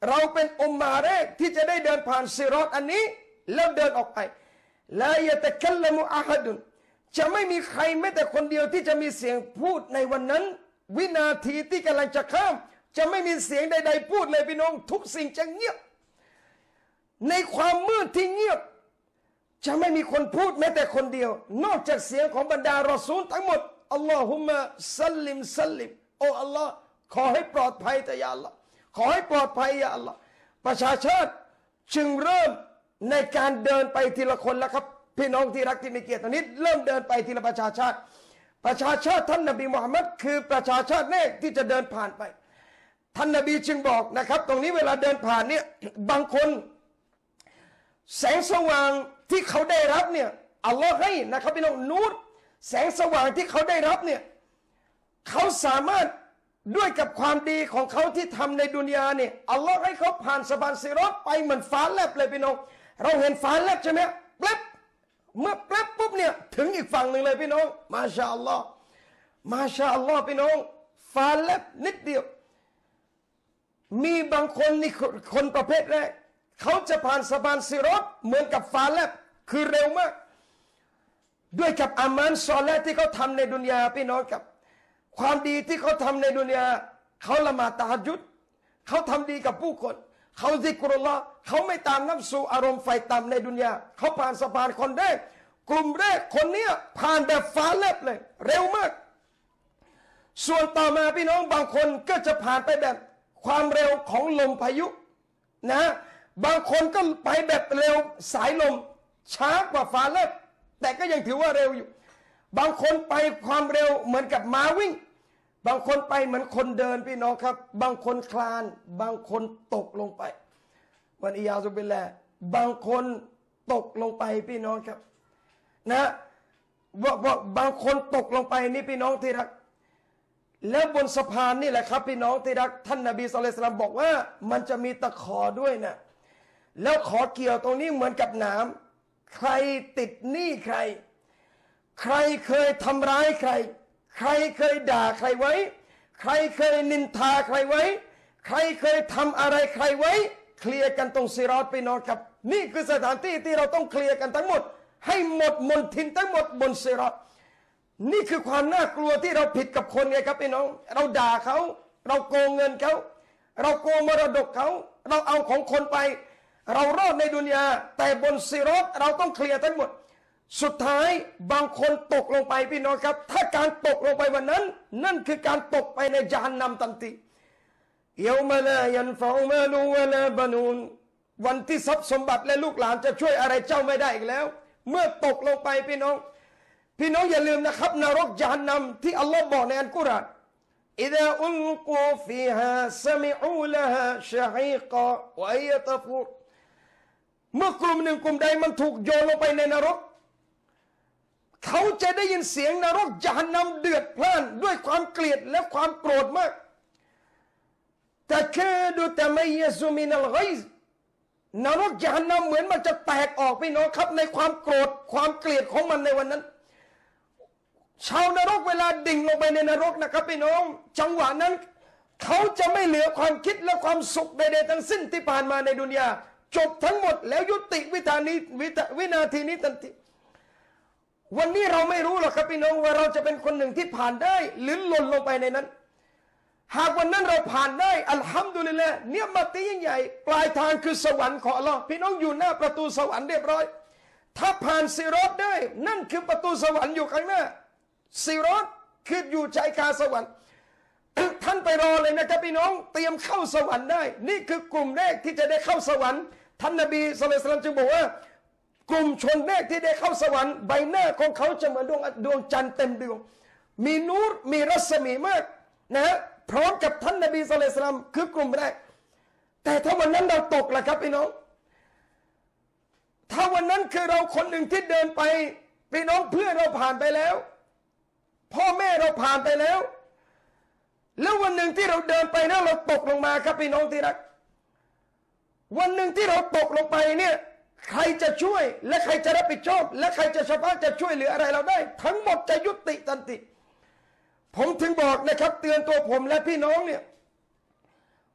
เราเป็นอุมมาแรกที่จะได้เดินผ่านซิรอตอันนี้แล้วเดินออกไปลายะตะกัลลมุอะฮัดุนจะไม่มีใครแม้แต่คนเดียวที่จะมีเสียงพูดในวันนั้นวินาทีที่กำลังจะข้ามจะไม่มีเสียงใดๆพูดเลยพี่น้องทุกสิ่งจะเงียบในความมืดที่เงียบจะไม่มีคนพูดแม้แต่คนเดียวนอกจากเสียงของบรรดารอซูลทั้งหมดอัลลอฮุมะซัลลิมซัลลิมโอ้อัลลอฮ์ขอให้ปลอดภัยแต่ยาอัลลอฮ์ขอให้ปลอดภัยยาอัลลอฮ์ประชาชาติจึงเริ่มในการเดินไปทีละคนแล้วครับพี่น้องที่รักที่มีเกียรตินิดเริ่มเดินไปทีละประชาชาติประชาชาติท่านนบีมุฮัมมัดคือประชาชาติแรกที่จะเดินผ่านไปท่านนบีจึงบอกนะครับตรงนี้เวลาเดินผ่านเนี่ยบางคนแสงสว่างที่เขาได้รับเนี่ยอัลลอฮ์ให้นะครับพี่น้องนูรแสงสว่างที่เขาได้รับเนี่ยเขาสามารถด้วยกับความดีของเขาที่ทำในดุนยาเนี่ยอัลลอฮ์ให้เขาผ่านสะพานซิรอตไปเหมือนฟ้าแลบเลยพี่น้องเราเห็นฟ้าแลบใช่ไหมแป๊บเมื่อแป๊บปุ๊บเนี่ยถึงอีกฝั่งหนึ่งเลยพี่น้องมาชาอัลลอฮ์มาชาอัลลอฮ์พี่น้องฟ้าแลบนิดเดียวมีบางคนนี่คนประเภทแรกเขาจะผ่านสะพานซิรอตเหมือนกับฟ้าแลบคือเร็วมากด้วยกับอามานซอเลห์ที่เขาทำในดุนยาพี่น้องกับความดีที่เขาทำในดุนยาเขาละหมาดตะฮัจญุดเขาทำดีกับผู้คนเขาซิกรุลลอฮ์เขาไม่ตามนับสู่อารมณ์ไฟต่ำในดุนยาเขาผ่านสะพานคนแรกกลุ่มแรกคนเนี้ยผ่านแบบฟ้าแลบเลยเร็วมากส่วนต่อมาพี่น้องบางคนก็จะผ่านไปแบบความเร็วของลมพายุนะบางคนก็ไปแบบเร็วสายลมช้ากว่าฟ้าแลบแต่ก็ยังถือว่าเร็วอยู่บางคนไปความเร็วเหมือนกับม้าวิ่งบางคนไปเหมือนคนเดินพี่น้องครับบางคนคลานบางคนตกลงไปวันอิยาซุบิลลาห์บางคนตกลงไปพี่น้องครับนะว่าว่าบางคนตกลงไปนี่พี่น้องที่รักแล้วบนสะพานนี่แหละครับพี่น้องที่รักท่านนบีศ็อลลัลลอฮุอะลัยฮิวะซัลลัมบอกว่ามันจะมีตะขอด้วยนะแล้วขอเกี่ยวตรงนี้เหมือนกับหนามใครติดหนี้ใครใครเคยทำร้ายใครใครเคยด่าใครไว้ใครเคยนินทาใครไว้ใครเคยทำอะไรใครไว้เคลียร์กันตรงซิรอตพี่น้องครับนี่คือสถานที่ที่เราต้องเคลียร์กันทั้งหมดให้หมดมลทินทั้งหมดบนซิรอตนี่คือความน่ากลัวที่เราผิดกับคนไงครับพี่น้องเราด่าเขาเราโกงเงินเขาเราโกงมรดกเขาเราเอาของคนไปเรารอดในดุนยาแต่บนซิรอตเราต้องเคลียร์ทั้งหมดสุดท้ายบางคนตกลงไปพี่น้องครับถ้าการตกลงไปวันนั้นนั่นคือการตกไปในญาณนำทันทีเยามาลายันฟะมาลูวะลาบานูนวันที่ทรัพย์สมบัติและลูกหลานจะช่วยอะไรเจ้าไม่ได้อีกแล้วเมื่อตกลงไปพี่น้องพี่น้องอย่าลืมนะครับนรกญาณนำที่อัลลอฮ์บอกในอัลกุรอานอิดะอุลกูฟีฮาซะมิอูละฮาชะฮีกะวะยะตะฟูรเมื่อกลุ่มหนึ่งกลุ่มใดมันถูกโยนลงไปในนรกเขาจะได้ยินเสียงนรกญาณนำเดือดพล่านด้วยความเกลียดและความโกรธมากตะคาดุตะมัยยะซุมินัลฆอยซนรกญาณนำเหมือนมันจะแตกออกพี่น้องครับในความโกรธความเกลียดของมันในวันนั้นชาวนรกเวลาดิ่งลงไปในนรกนะครับพี่น้องจังหวะนั้นเขาจะไม่เหลือความคิดและความสุขใดๆทั้งสิ้นที่ผ่านมาในดุนยาจบทั้งหมดแล้วยุติวิธานี้วินาทีนี้ทันทีวันนี้เราไม่รู้หรอกครับพี่น้องว่าเราจะเป็นคนหนึ่งที่ผ่านได้หรือหล่นลงไปในนั้นหากวันนั้นเราผ่านได้อัลฮัมดุลิลละห์เนี่ยมัตยิ่งใหญ่ปลายทางคือสวรรค์ของอัลลอฮ์พี่น้องอยู่หน้าประตูสวรรค์เรียบร้อยถ้าผ่านซิรอตได้นั่นคือประตูสวรรค์อยู่ข้างหน้าซิรอตคืออยู่ใจกลางสวรรค์ท่านไปรอเลยนะครับพี่น้องเตรียมเข้าสวรรค์ได้นี่คือกลุ่มแรกที่จะได้เข้าสวรรค์ท่านนบีศ็อลลัลลอฮุอะลัยฮิวะซัลลัมจึงบอกว่ากลุ่มชนแรกที่ได้เข้าสวรรค์ใบหน้าของเขาจะเหมือนดวงดวงจันทร์เต็มดวงมีนูรมีรัศมีมากนะพร้อมกับท่านนบีศ็อลลัลลอฮุอะลัยฮิวะซัลลัมคือกลุ่มแรกแต่ถ้าวันนั้นเราตกล่ะครับพี่น้องถ้าวันนั้นคือเราคนหนึ่งที่เดินไปพี่น้องเพื่อนเราผ่านไปแล้วพ่อแม่เราผ่านไปแล้วแล้ววันหนึ่งที่เราเดินไปนะเราตกลงมาครับพี่น้องที่รักวันหนึ่งที่เราตกลงไปเนี่ยใครจะช่วยและใครจะรับผิดชอบและใครจะเฉพาะจะช่วยเหลืออะไรเราได้ทั้งหมดจะยุติทันทีผมถึงบอกนะครับเตือนตัวผมและพี่น้องเนี่ย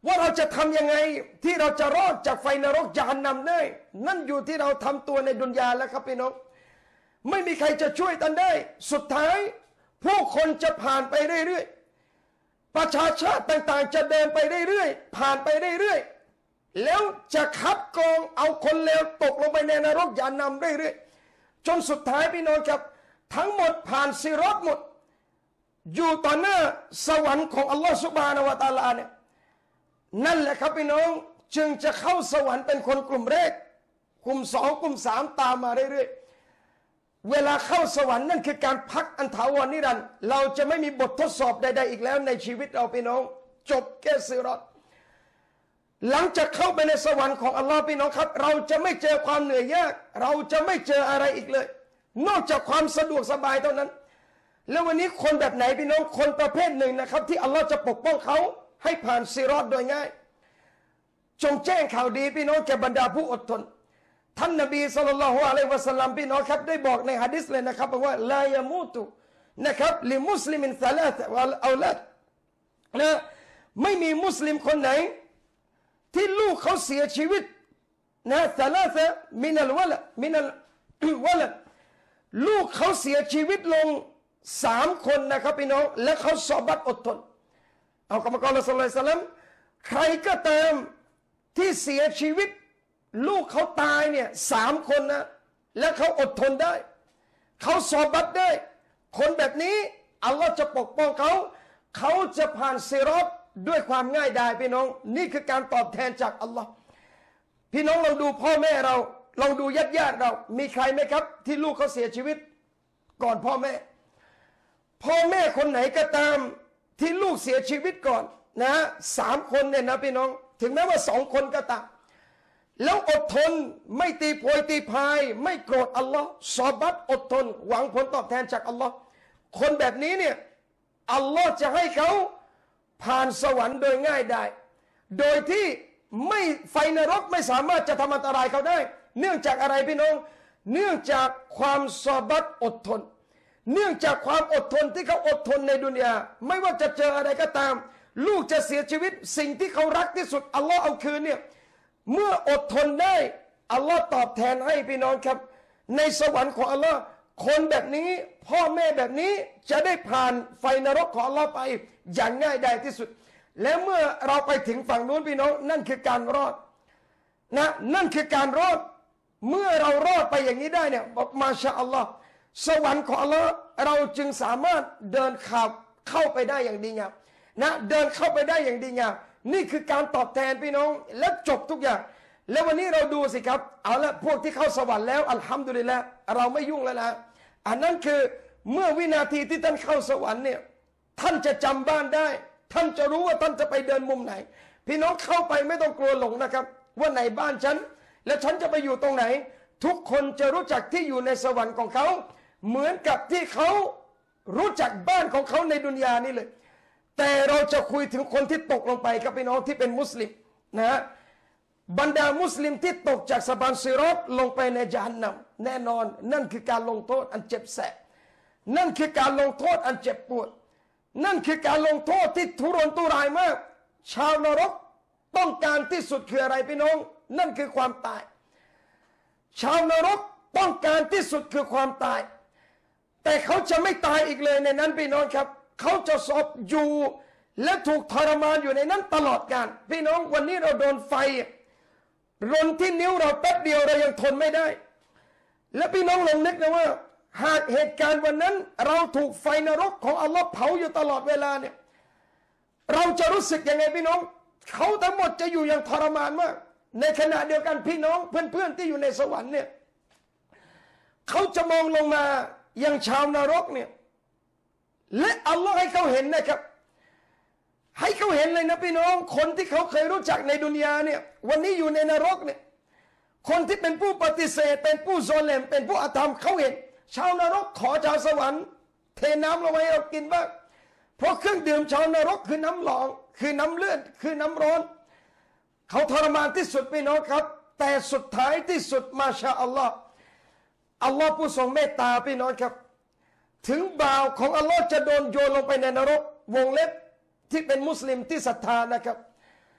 ว่าเราจะทำยังไงที่เราจะรอดจากไฟนรกญะฮันนัมได้นั่นอยู่ที่เราทำตัวในดุนยาแล้วครับพี่น้องไม่มีใครจะช่วยกันได้สุดท้ายผู้คนจะผ่านไปเรื่อยๆประชาชาติต่างๆจะเดินไปเรื่อยๆผ่านไปเรื่อยๆแล้วจะคัดกรองเอาคนเลวตกลงไปในนรกญะฮันนัมเรื่อยๆจนสุดท้ายพี่น้องครับทั้งหมดผ่านซิรอตหมดอยู่ต่อหน้าสวรรค์ของอัลลอฮฺซุบฮานะฮูวะตะอาลาเนี่ยนั่นแหละครับพี่น้องจึงจะเข้าสวรรค์เป็นคนกลุ่มแรกกลุ่มสองกลุ่มสามตามมาเรื่อยๆเวลาเข้าสวรรค์นั่นคือการพักอันถาวรนิรันดร์เราจะไม่มีบททดสอบใดๆอีกแล้วในชีวิตเราพี่น้องจบแค่ซิรอตหลังจากเข้าไปในสวรรค์ของอัลลอฮ์พี่น้องครับเราจะไม่เจอความเหนื่อยยากเราจะไม่เจออะไรอีกเลยนอกจากความสะดวกสบายเท่านั้นแล้ววันนี้คนแบบไหนพี่น้องคนประเภทหนึ่งนะครับที่อัลลอฮ์จะปกป้องเขาให้ผ่านซิรอตโดยง่ายจงแจ้งข่าวดีพี่น้องแก่บรรดาผู้อดทนท่านนบีศ็อลลัลลอฮุอะลัยฮิวะซัลลัมพี่น้องครับได้บอกในหะดีษเลยนะครับบอกว่าลายะมูตุนะครับลิมุสลิมินซะลาซะวะเอาลัดนะไม่มีมุสลิมคนไหนที่ลูกเขาเสียชีวิตนะซะลาซะมินัลวะละมินัลวะละลูกเขาเสียชีวิตลงสามคนนะครับพี่น้องและเขาซอบัตอดทนเอากรรมกรละศ็อลลัลลอฮุอะลัยฮิวะซัลลัมใครก็ตามที่เสียชีวิตลูกเขาตายเนี่ยสามคนนะและเขาอดทนได้เขาซอบัตได้คนแบบนี้อัลลอฮ์จะปกป้องเขาเขาจะผ่านซิรอตด้วยความง่ายดายพี่น้องนี่คือการตอบแทนจากอัลลอฮ์พี่น้องลองดูพ่อแม่เราลองดูญาติญาติเรามีใครไหมครับที่ลูกเขาเสียชีวิตก่อนพ่อแม่พ่อแม่คนไหนก็ตามที่ลูกเสียชีวิตก่อนนะสามคนเนี่ยนะพี่น้องถึงแม้ว่าสองคนก็ตามแล้วอดทนไม่ตีโพยตีพายไม่โกรธอัลลอฮ์ซอบัตอดทนหวังผลตอบแทนจากอัลลอฮ์คนแบบนี้เนี่ยอัลลอฮ์จะให้เขาผ่านสวรรค์โดยง่ายได้โดยที่ไม่ไฟนรกไม่สามารถจะทำอันตรายเขาได้เนื่องจากอะไรพี่น้องเนื่องจากความซอบัตอดทนเนื่องจากความอดทนที่เขาอดทนในดุนยาไม่ว่าจะเจออะไรก็ตามลูกจะเสียชีวิตสิ่งที่เขารักที่สุดอัลลอฮ์เอาคืนเนี่ยเมื่ออดทนได้อัลลอฮ์ตอบแทนให้พี่น้องครับในสวรรค์ของอัลลอฮ์คนแบบนี้พ่อแม่แบบนี้จะได้ผ่านไฟนรกของอัลลอฮ์ไปอย่างง่ายดายที่สุดและเมื่อเราไปถึงฝั่งนู้นพี่น้องนั่นคือการรอดนะนั่นคือการรอดเมื่อเรารอดไปอย่างนี้ได้เนี่ยบอกมาชาอัลลอฮ์สวรรค์ของอัลลอฮ์เราจึงสามารถเดินขับเข้าไปได้อย่างดีงามนะเดินเข้าไปได้อย่างดีงามนี่คือการตอบแทนพี่น้องและจบทุกอย่างแล้ววันนี้เราดูสิครับเอาละพวกที่เข้าสวรรค์แล้วอัลฮัมดุลิลละห์เราไม่ยุ่งแล้วนะอันนั้นคือเมื่อวินาทีที่ท่านเข้าสวรรค์เนี่ยท่านจะจำบ้านได้ท่านจะรู้ว่าท่านจะไปเดินมุมไหนพี่น้องเข้าไปไม่ต้องกลัวหลงนะครับว่าไหนบ้านฉันและฉันจะไปอยู่ตรงไหนทุกคนจะรู้จักที่อยู่ในสวรรค์ของเขาเหมือนกับที่เขารู้จักบ้านของเขาในดุนยานี่เลยแต่เราจะคุยถึงคนที่ตกลงไปครับพี่น้องที่เป็นมุสลิมนะบรรดามุสลิมที่ตกจากสะพานซิรอตลงไปในญะฮันนัมแน่นอนนั่นคือการลงโทษอันเจ็บแสบนั่นคือการลงโทษอันเจ็บปวดนั่นคือการลงโทษที่ทุรนทุรายมากชาวนรกต้องการที่สุดคืออะไรพี่น้องนั่นคือความตายชาวนรกต้องการที่สุดคือความตายแต่เขาจะไม่ตายอีกเลยในนั้นพี่น้องครับเขาจะสอบอยู่และถูกทรมานอยู่ในนั้นตลอดกาลพี่น้องวันนี้เราโดนไฟรนที่นิ้วเราแป๊บเดียวเรายังทนไม่ได้และพี่น้องลองนึกนะว่าหากเหตุการณ์วันนั้นเราถูกไฟนรกของอัลลอฮ์เผาอยู่ตลอดเวลาเนี่ยเราจะรู้สึกยังไงพี่น้องเขาทั้งหมดจะอยู่อย่างทรมานมากในขณะเดียวกันพี่น้องเพื่อนๆที่อยู่ในสวรรค์เนี่ยเขาจะมองลงมาอย่างชาวนรกเนี่ยและอัลลอฮ์ให้เขาเห็นนะครับให้เขาเห็นเลยนะพี่น้องคนที่เขาเคยรู้จักในดุนยาเนี่ยวันนี้อยู่ในนรกเนี่ยคนที่เป็นผู้ปฏิเสธเป็นผู้โซเลมเป็นผู้อธรรมเขาเห็นชาวนรกขอชาวสวรรค์เทน้ำลงมาให้เรากินบ้างเพราะเครื่องดื่มชาวนรกคือน้ำหลองคือน้ำเลือดคือน้ำร้อนเขาทรมานที่สุดพี่น้องครับแต่สุดท้ายที่สุดมาชาอัลลอฮ์อัลลอฮ์ผู้ทรงเมตตาพี่น้องครับถึงบ่าวของอัลลอฮ์จะโดนโยนลงไปในนรกวงเล็บที่เป็นมุสลิมที่ศรัทธานะครับ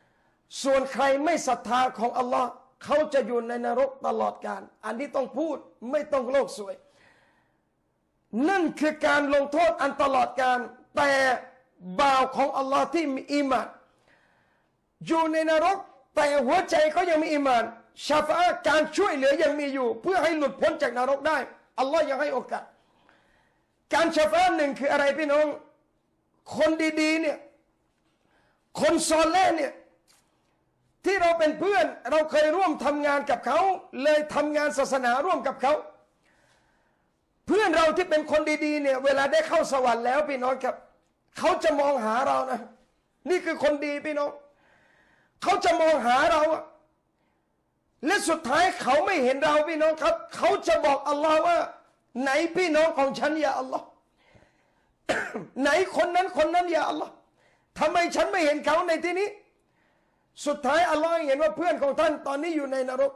ส่วนใครไม่ศรัทธาของอัลลอฮ์เขาจะอยู่ในนรกตลอดกาลอันนี้ต้องพูดไม่ต้องโลกสวยนั่นคือการลงโทษอันตลอดกาลแต่บ่าวของอัลลอฮ์ที่มีอีหม่านอยู่ในนรกแต่หัวใจเขายังมีอีหม่านชาฟาการช่วยเหลือยังมีอยู่ เพื่อให้หลุดพ้นจากนรกได้อัลลอฮ์ยังให้โอกาสการชาฟาหนึ่งคืออะไรพี่น้องคนดีๆเนี่ยคนซอเลห์เนี่ยที่เราเป็นเพื่อนเราเคยร่วมทำงานกับเขาเลยทำงานศาสนาร่วมกับเขาเพื่อนเราที่เป็นคนดีๆเนี่ยเวลาได้เข้าสวรรค์แล้วพี่น้องครับเขาจะมองหาเรานะนี่คือคนดีพี่น้องเขาจะมองหาเราและสุดท้ายเขาไม่เห็นเราพี่น้องครับเขาจะบอกอัลลอฮ์ว่าไหนพี่น้องของฉันอย่าอัลลอฮ์ ไหนคนนั้นคนนั้นอย่าอัลลอฮ์ทำไมฉันไม่เห็นเขาในที่นี้สุดท้ายอัลลอฮ์เห็นว่าเพื่อนของท่านตอนนี้อยู่ในนรก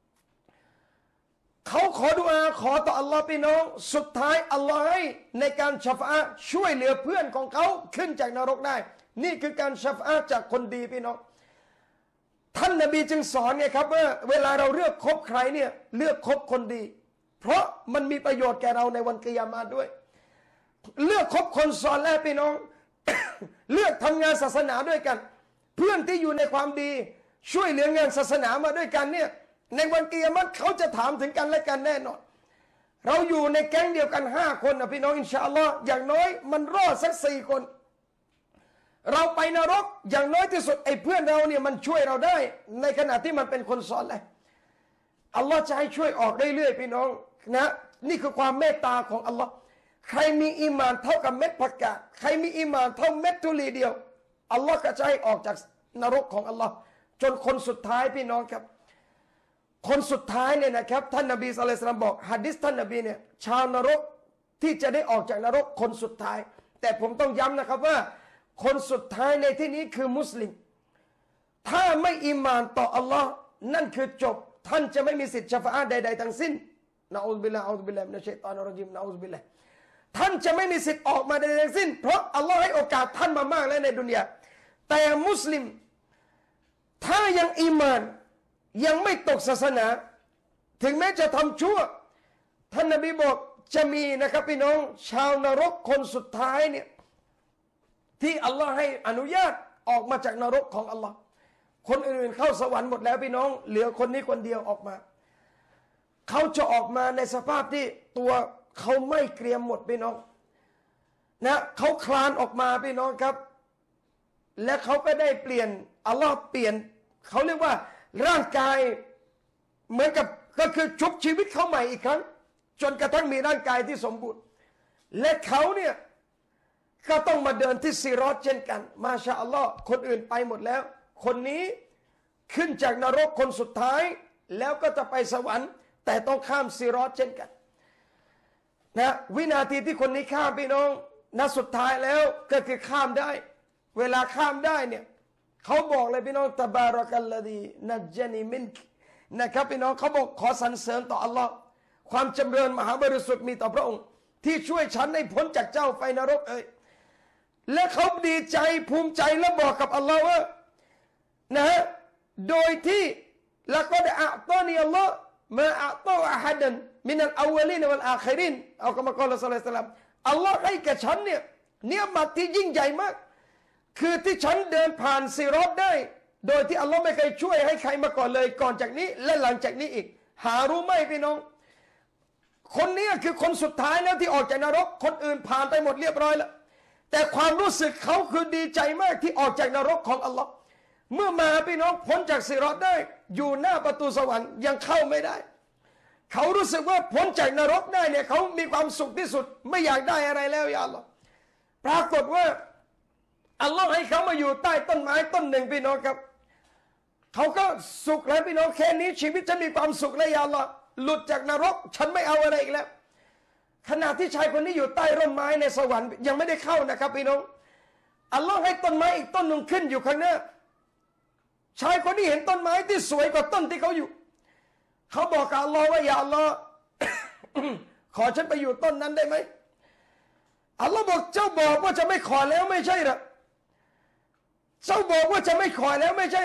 เขาขอดุอาขอต่ออัลลอฮ์พี่น้องสุดท้ายอัลลอฮ์ให้ในการชัฟอาช่วยเหลือเพื่อนของเขาขึ้นจากนรกได้นี่คือการชัฟอาจากคนดีพี่น้องท่านนบีจึงสอนไงครับว่าเวลาเราเลือกคบใครเนี่ยเลือกคบคนดีเพราะมันมีประโยชน์แก่เราในวันกิยามะฮ์ด้วยเลือกคบคนซอเลห์พี่น้อง เลือกทำงานศาสนาด้วยกันเพื่อนที่อยู่ในความดีช่วยเหลืองานศาสนามาด้วยกันเนี่ยในวันกิยามะฮ์เขาจะถามถึงกันและกันแน่นอนเราอยู่ในแก๊งเดียวกันห้าคนนะพี่น้องอินชาอัลลอฮ์อย่างน้อยมันรอดสักสี่คนเราไปนรกอย่างน้อยที่สุดไอ้เพื่อนเราเนี่ยมันช่วยเราได้ในขณะที่มันเป็นคนซอเลห์อัลลอฮ์จะให้ช่วยออกเรื่อยๆพี่น้องนะนี่คือความเมตตาของอัลลอฮ์ใครมีอีหม่านเท่ากับเม็ดผักกาดใครมีอีหม่านเท่าเม็ดทุลีเดียวอัลลอฮ์ก็จะให้ออกจากนรกของอัลลอฮ์จนคนสุดท้ายพี่น้องครับคนสุดท้ายเนี่ยนะครับท่านนบีศ็อลลัลลอฮุอะลัยฮิวะซัลลัมบอกหะดีษท่านนบีเนี่ยชาวนรกที่จะได้ออกจากนรกคนสุดท้ายแต่ผมต้องย้ำนะครับว่าคนสุดท้ายในที่นี้คือมุสลิมถ้าไม่อีหม่านต่ออัลลอฮ์นั่นคือจบท่านจะไม่มีสิทธิ์ชะฟาอะห์ใดๆทั้งสิ้นนะอูซบิลลาฮ์อูซบิลลาฮ์มินัชชัยฏอนิรเราะญีมนะอูซบิลลาฮ์ท่านจะไม่มีสิทธิ์ออกมาใดๆทั้งสิ้นเพราะอัลลอฮ์ให้โอกาสท่านมามากแล้วในดุนยาแต่มุสลิมถ้ายังอีหม่านยังไม่ตกศาสนาถึงแม้จะทำชั่วท่านนบีบอกจะมีนะครับพี่น้องชาวนรกคนสุดท้ายเนี่ยที่อัลลอฮ์ให้อนุญาตออกมาจากนรกของอัลลอฮ์คนอื่นเข้าสวรรค์หมดแล้วพี่น้องเหลือคนนี้คนเดียวออกมาเขาจะออกมาในสภาพที่ตัวเขาไม่เกรียมหมดพี่น้องนะเขาคลานออกมาพี่น้องครับและเขาก็ได้เปลี่ยนอัลลอฮ์เปลี่ยนเขาเรียกว่าร่างกายเหมือนกับก็คือชุบชีวิตเขาใหม่อีกครั้งจนกระทั่งมีร่างกายที่สมบูรณ์และเขาเนี่ยก็ต้องมาเดินที่ซีรอตเช่นกันมาชาอัลลอฮ์คนอื่นไปหมดแล้วคนนี้ขึ้นจากนรกคนสุดท้ายแล้วก็จะไปสวรรค์แต่ต้องข้ามซีรอตเช่นกันนะวินาทีที่คนนี้ข้ามพี่น้องณสุดท้ายแล้วก็คือข้ามได้เวลาข้ามได้เนี่ยเขาบอกเลยพี่น้องตะบารักัลลดีนัจญานีมินนะครับพี่น้องเขาบอกขอสรรเสริญต่ออัลลอฮ์ความจำเริญมหาบริสุทธิ์มีต่อพระองค์ที่ช่วยฉันให้พ้นจากเจ้าไฟนรกเอ่ยและเขาดีใจภูมิใจและบอกกับอัลลอฮ์ว่านะฮะโดยที่แล้วก็ได้อัตอนีอัลลอฮ์มาอัตออะฮัดันมินัลอาวลินวัลอาคิรินเอาคำกล่าวละศ็อลลัลลอฮุอะลัยฮิวะซัลลัมอัลลอฮ์ให้แก่ฉันเนี่ยเนียมัตที่ยิ่งใหญ่มากคือที่ฉันเดินผ่านซีรอตได้โดยที่อัลลอฮ์ไม่เคยช่วยให้ใครมาก่อนเลยก่อนจากนี้และหลังจากนี้อีกหารู้ไหมพี่น้องคนนี้คือคนสุดท้ายแล้วที่ออกจากนรกคนอื่นผ่านไปหมดเรียบร้อยแล้วแต่ความรู้สึกเขาคือดีใจมากที่ออกจากนรกของอัลลอฮ์เมื่อมาพี่น้องพ้นจากซีรอตได้อยู่หน้าประตูสวรรค์ยังเข้าไม่ได้เขารู้สึกว่าพ้นจากนรกได้เนี่ยเขามีความสุขที่สุดไม่อยากได้อะไรแล้วยาอัลลอฮ์ปรากฏว่าอัลลอฮ์ให้เขามาอยู่ใต้ต้นไม้ต้นหนึ่งพี่น้องครับเขาก็สุขแล้วพี่น้องแค่นี้ชีวิตฉันมีความสุขแล้วยาอัลลอฮ์หลุดจากนรกฉันไม่เอาอะไรอีกแล้วขณะที่ชายคนนี้อยู่ใต้ร่มไม้ในสวรรค์ยังไม่ได้เข้านะครับพี่น้องอัลลอฮ์ให้ต้นไม้อีกต้นหนึ่งขึ้นอยู่ข้างหน้าชายคนนี้เห็นต้นไม้ที่สวยกว่าต้นที่เขาอยู่เขาบอกกับอัลลอฮ์ว่าอย่าอัลลอฮ์ ขอฉันไปอยู่ต้นนั้นได้ไหมอัลลอฮ์บอกเจ้าบอกว่าจะไม่ขอแล้วไม่ใช่หรอเจ้าบอกว่าจะไม่ขอแล้วไม่ใช่หรอ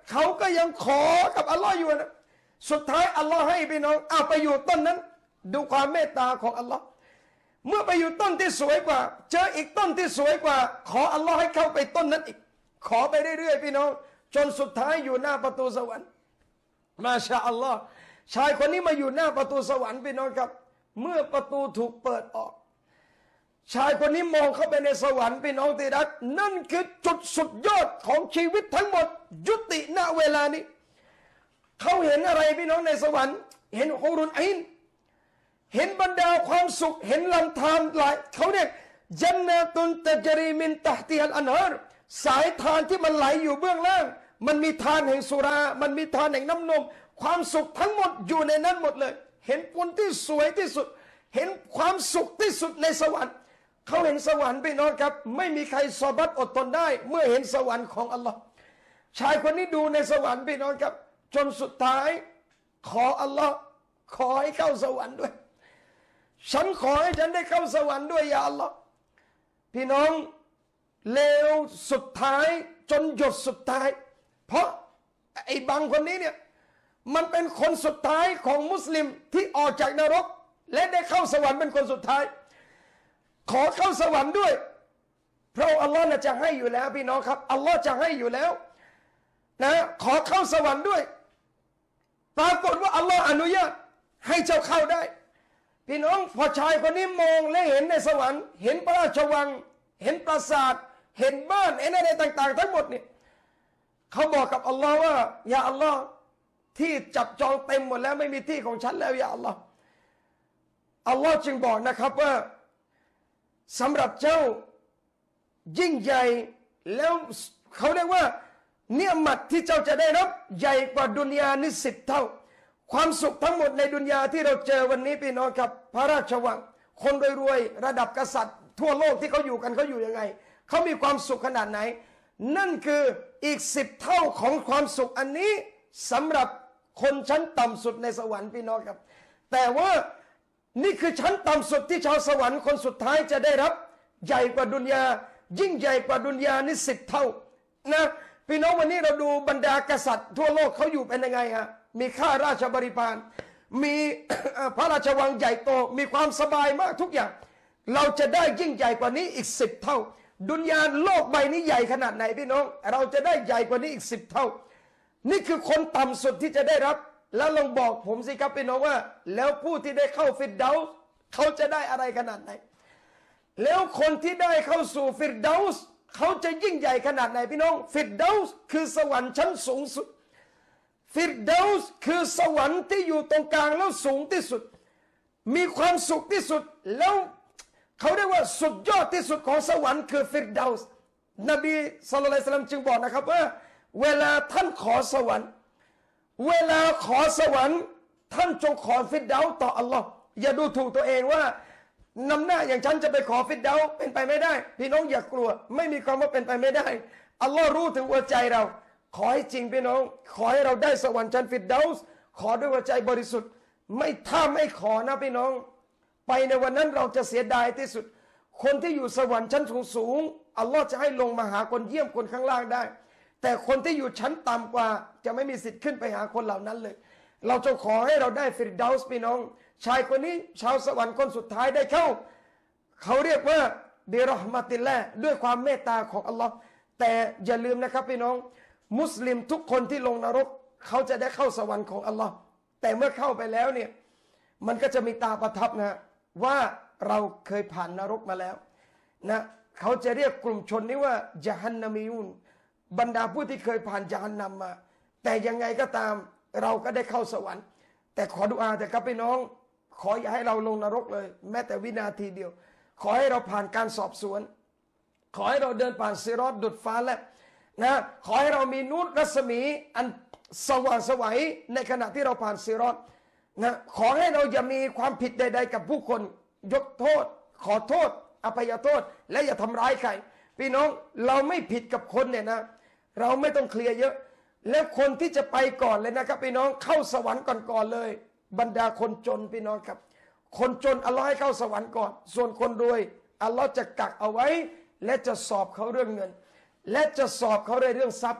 เขาก็ยังขอกับอัลลอฮ์อยู่นะสุดท้ายอัลลอฮ์ให้พี่น้องเอาไปอยู่ต้นนั้นดูความเมตตาของอัลลอฮ์เมื่อไปอยู่ต้นที่สวยกว่าเจออีกต้นที่สวยกว่าขออัลลอฮ์ให้เข้าไปต้นนั้นอีกขอไปเรื่อยๆพี่น้องจนสุดท้ายอยู่หน้าประตูสวรรค์มาชาอัลลอฮ์ชายคนนี้มาอยู่หน้าประตูสวรรค์พี่น้องครับเมื่อประตูถูกเปิดออกชายคนนี้มองเข้าไปในสวรรค์พี่น้องที่รักนั่นคือจุดสุดยอดของชีวิตทั้งหมดยุติณเวลานี้เขาเห็นอะไรพี่น้องในสวรรค์เห็นฮูรุนอินเห็นบรรดาความสุขเห็นลำธารไหลเขาเนี่ยจันนาตุนตะจรีมินตะติฮัลอันฮาร์สายทานที่มันไหลอยู่เบื้องล่างมันมีทานแห่งสุรามันมีทานแห่งน้ำนมความสุขทั้งหมดอยู่ในนั้นหมดเลยเห็นคนที่สวยที่สุดเห็นความสุขที่สุดในสวรรค์เขาเห็นสวรรค์พี่น้องครับไม่มีใครสอบัดอดทนได้เมื่อเห็นสวรรค์ของอัลลอฮ์ชายคนนี้ดูในสวรรค์พี่น้องครับจนสุดท้ายขออัลลอฮ์ขอให้เข้าสวรรค์ด้วยฉันขอให้ฉันได้เข้าสวรรค์ด้วยยาอัลลอฮ์พี่น้องเลวสุดท้ายจนหยดสุดท้ายเพราะไอ้บางคนนี้เนี่ยมันเป็นคนสุดท้ายของมุสลิมที่ออกจากนรกและได้เข้าสวรรค์เป็นคนสุดท้ายขอเข้าสวรรค์ด้วยเพราะอัลลอฮ์จะให้อยู่แล้วพี่น้องครับอัลลอฮ์จะให้อยู่แล้วนะขอเข้าสวรรค์ด้วยปรากฏว่าอัลลอฮ์อนุญาตให้เจ้าเข้าได้พี่น้องพอชายคนนี้มองและเห็นในสวรรค์เห็นพระราชวังเห็นปราสาทเห็นบ้านเห็นอะไรต่างๆทั้งหมดเนี่ยเขาบอกกับอัลลอฮ์ว่าอย่าอัลลอฮ์ที่จับจองเต็มหมดแล้วไม่มีที่ของฉันแล้วอย่าอัลลอฮ์อัลลอฮ์จึงบอกนะครับว่าสำหรับเจ้ายิ่งใหญ่แล้วเขาเรียกว่าเนื้อมัดที่เจ้าจะได้รับใหญ่กว่าดุนยานี่สิบเท่าความสุขทั้งหมดในดุนยาที่เราเจอวันนี้พี่น้องครับพระราชวังคนรวยๆระดับกษัตริย์ทั่วโลกที่เขาอยู่กันเขาอยู่ยังไงเขามีความสุขขนาดไหนนั่นคืออีกสิบเท่าของความสุขอันนี้สำหรับคนชั้นต่ำสุดในสวรรค์พี่น้องครับแต่ว่านี่คือชั้นต่ำสุดที่ชาวสวรรค์คนสุดท้ายจะได้รับใหญ่กว่าดุนยายิ่งใหญ่กว่าดุนยานี่สิบเท่านะพี่น้องวันนี้เราดูบรรดากษัตริย์ทั่วโลกเขาอยู่เป็นยังไงฮะมีข้าราชบริพารมี พระราชวังใหญ่โตมีความสบายมากทุกอย่างเราจะได้ยิ่งใหญ่กว่านี้อีกสิบเท่าดุนยาโลกใบนี้ใหญ่ขนาดไหนพี่น้องเราจะได้ใหญ่กว่านี้อีกสิบเท่านี่คือคนต่ำสุดที่จะได้รับแล้วลองบอกผมสิครับพี่น้องว่าแล้วผู้ที่ได้เข้าฟิรเดาส์เขาจะได้อะไรขนาดไหนแล้วคนที่ได้เข้าสู่ฟิรเดาส์เขาจะยิ่งใหญ่ขนาดไหนพี่น้องฟิรเดาส์คือสวรรค์ชั้นสูงสุดฟิรเดาส์คือสวรรค์ที่อยู่ตรงกลางแล้วสูงที่สุดมีความสุขที่สุดแล้วเขาเรียกว่าสุดยอดที่สุดของสวรรค์คือฟิรเดาส์นบีศ็อลลัลลอฮุอะลัยฮิวะซัลลัมจึงบอกนะครับว่าเวลาท่านขอสวรรค์เวลาขอสวรรค์ท่านจงขอฟิรเดาส์ต่ออัลลอฮ์อย่าดูถูกตัวเองว่านำหน้าอย่างฉันจะไปขอฟิรเดาส์เป็นไปไม่ได้พี่น้องอย่ากลัวไม่มีความว่าเป็นไปไม่ได้อัลลอฮ์รู้ถึงหัวใจเราขอให้จริงพี่น้องขอให้เราได้สวรรค์ชั้นฟิรเดาส์ขอด้วยหัวใจบริสุทธิ์ไม่ถ้าไม่ขอนะพี่น้องไปในวันนั้นเราจะเสียดายที่สุดคนที่อยู่สวรรค์ชั้นสูงๆอัลลอฮ์จะให้ลงมาหาคนเยี่ยมคนข้างล่างได้แต่คนที่อยู่ชั้นต่ำกว่าจะไม่มีสิทธิ์ขึ้นไปหาคนเหล่านั้นเลยเราจะขอให้เราได้ฟิรเดาส์พี่น้องชายคนนี้ชาวสวรรค์คนสุดท้ายได้เข้าเขาเรียกว่าบิเราะห์มะติลลาห์ด้วยความเมตตาของอัลลอฮ์แต่อย่าลืมนะครับพี่น้องมุสลิมทุกคนที่ลงนรกเขาจะได้เข้าสวรรค์ของอัลลอฮ์แต่เมื่อเข้าไปแล้วเนี่ยมันก็จะมีตาประทับนะว่าเราเคยผ่านนรกมาแล้วนะเขาจะเรียกกลุ่มชนนี้ว่าญะฮันนามียูนบรรดาผู้ที่เคยผ่านญะฮันนัมมาแต่ยังไงก็ตามเราก็ได้เข้าสวรรค์แต่ขอดุอาแต่ครับพี่น้องขออย่าให้เราลงนรกเลยแม้แต่วินาทีเดียวขอให้เราผ่านการสอบสวนขอให้เราเดินผ่านซิรอตดุจฟ้าแลบนะขอให้เรามีนูรรัศมีอันสว่างไสวในขณะที่เราผ่านซิรอตนะขอให้เราอย่ามีความผิดใดๆกับผู้คนยกโทษขอโทษอภัยโทษและอย่าทำร้ายใครพี่น้องเราไม่ผิดกับคนเนี่ยนะเราไม่ต้องเคลียร์เยอะแล้วคนที่จะไปก่อนเลยนะครับพี่น้องเข้าสวรรค์ก่อนๆเลยบรรดาคนจนพี่น้องครับคนจนอัลลอฮ์ให้เข้าสวรรค์ก่อนส่วนคนรวยอัลลอฮ์จะกักเอาไว้และจะสอบเขาเรื่องเงินและจะสอบเขาในเรื่องทรัพย์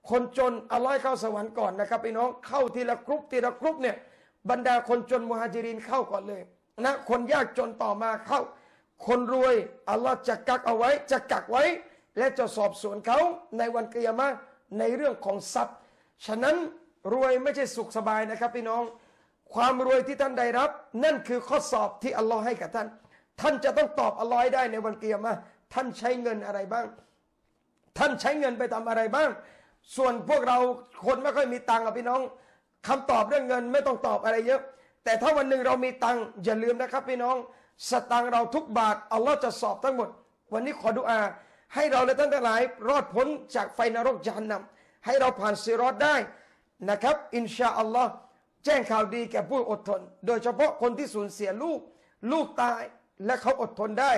คนจนอัลลอฮ์เข้าสวรรค์ก่อนนะครับพี่น้องเข้าทีละกรุ๊ปทีละกรุ๊ปเนี่ยบรรดาคนจนมุฮัจิรินเข้าก่อนเลยนะคนยากจนต่อมาเข้าคนรวยอัลลอฮ์จะกักเอาไว้จะกักไว้และจะสอบสวนเขาในวันกิยามะห์ในเรื่องของทรัพย์ฉะนั้นรวยไม่ใช่สุขสบายนะครับพี่น้องความรวยที่ท่านได้รับนั่นคือข้อสอบที่อัลลอฮ์ให้กับท่านท่านจะต้องตอบอัลลอฮ์ได้ในวันกิยามะห์ท่านใช้เงินอะไรบ้างท่านใช้เงินไปทำอะไรบ้างส่วนพวกเราคนไม่ค่อยมีตังค์อะพี่น้องคำตอบเรื่องเงินไม่ต้องตอบอะไรเยอะแต่ถ้าวันหนึ่งเรามีตังค์อย่าลืมนะครับพี่น้องสตังค์เราทุกบาทอัลลอฮ์จะสอบทั้งหมดวันนี้ขอดุอาให้เราและท่านทั้งหลายรอดพ้นจากไฟนรกญะฮันนัมให้เราผ่านซิรอตได้นะครับอินชาอัลลอฮ์แจ้งข่าวดีแก่ผู้อดทนโดยเฉพาะคนที่สูญเสียลูกลูกตายและเขาอดทนได้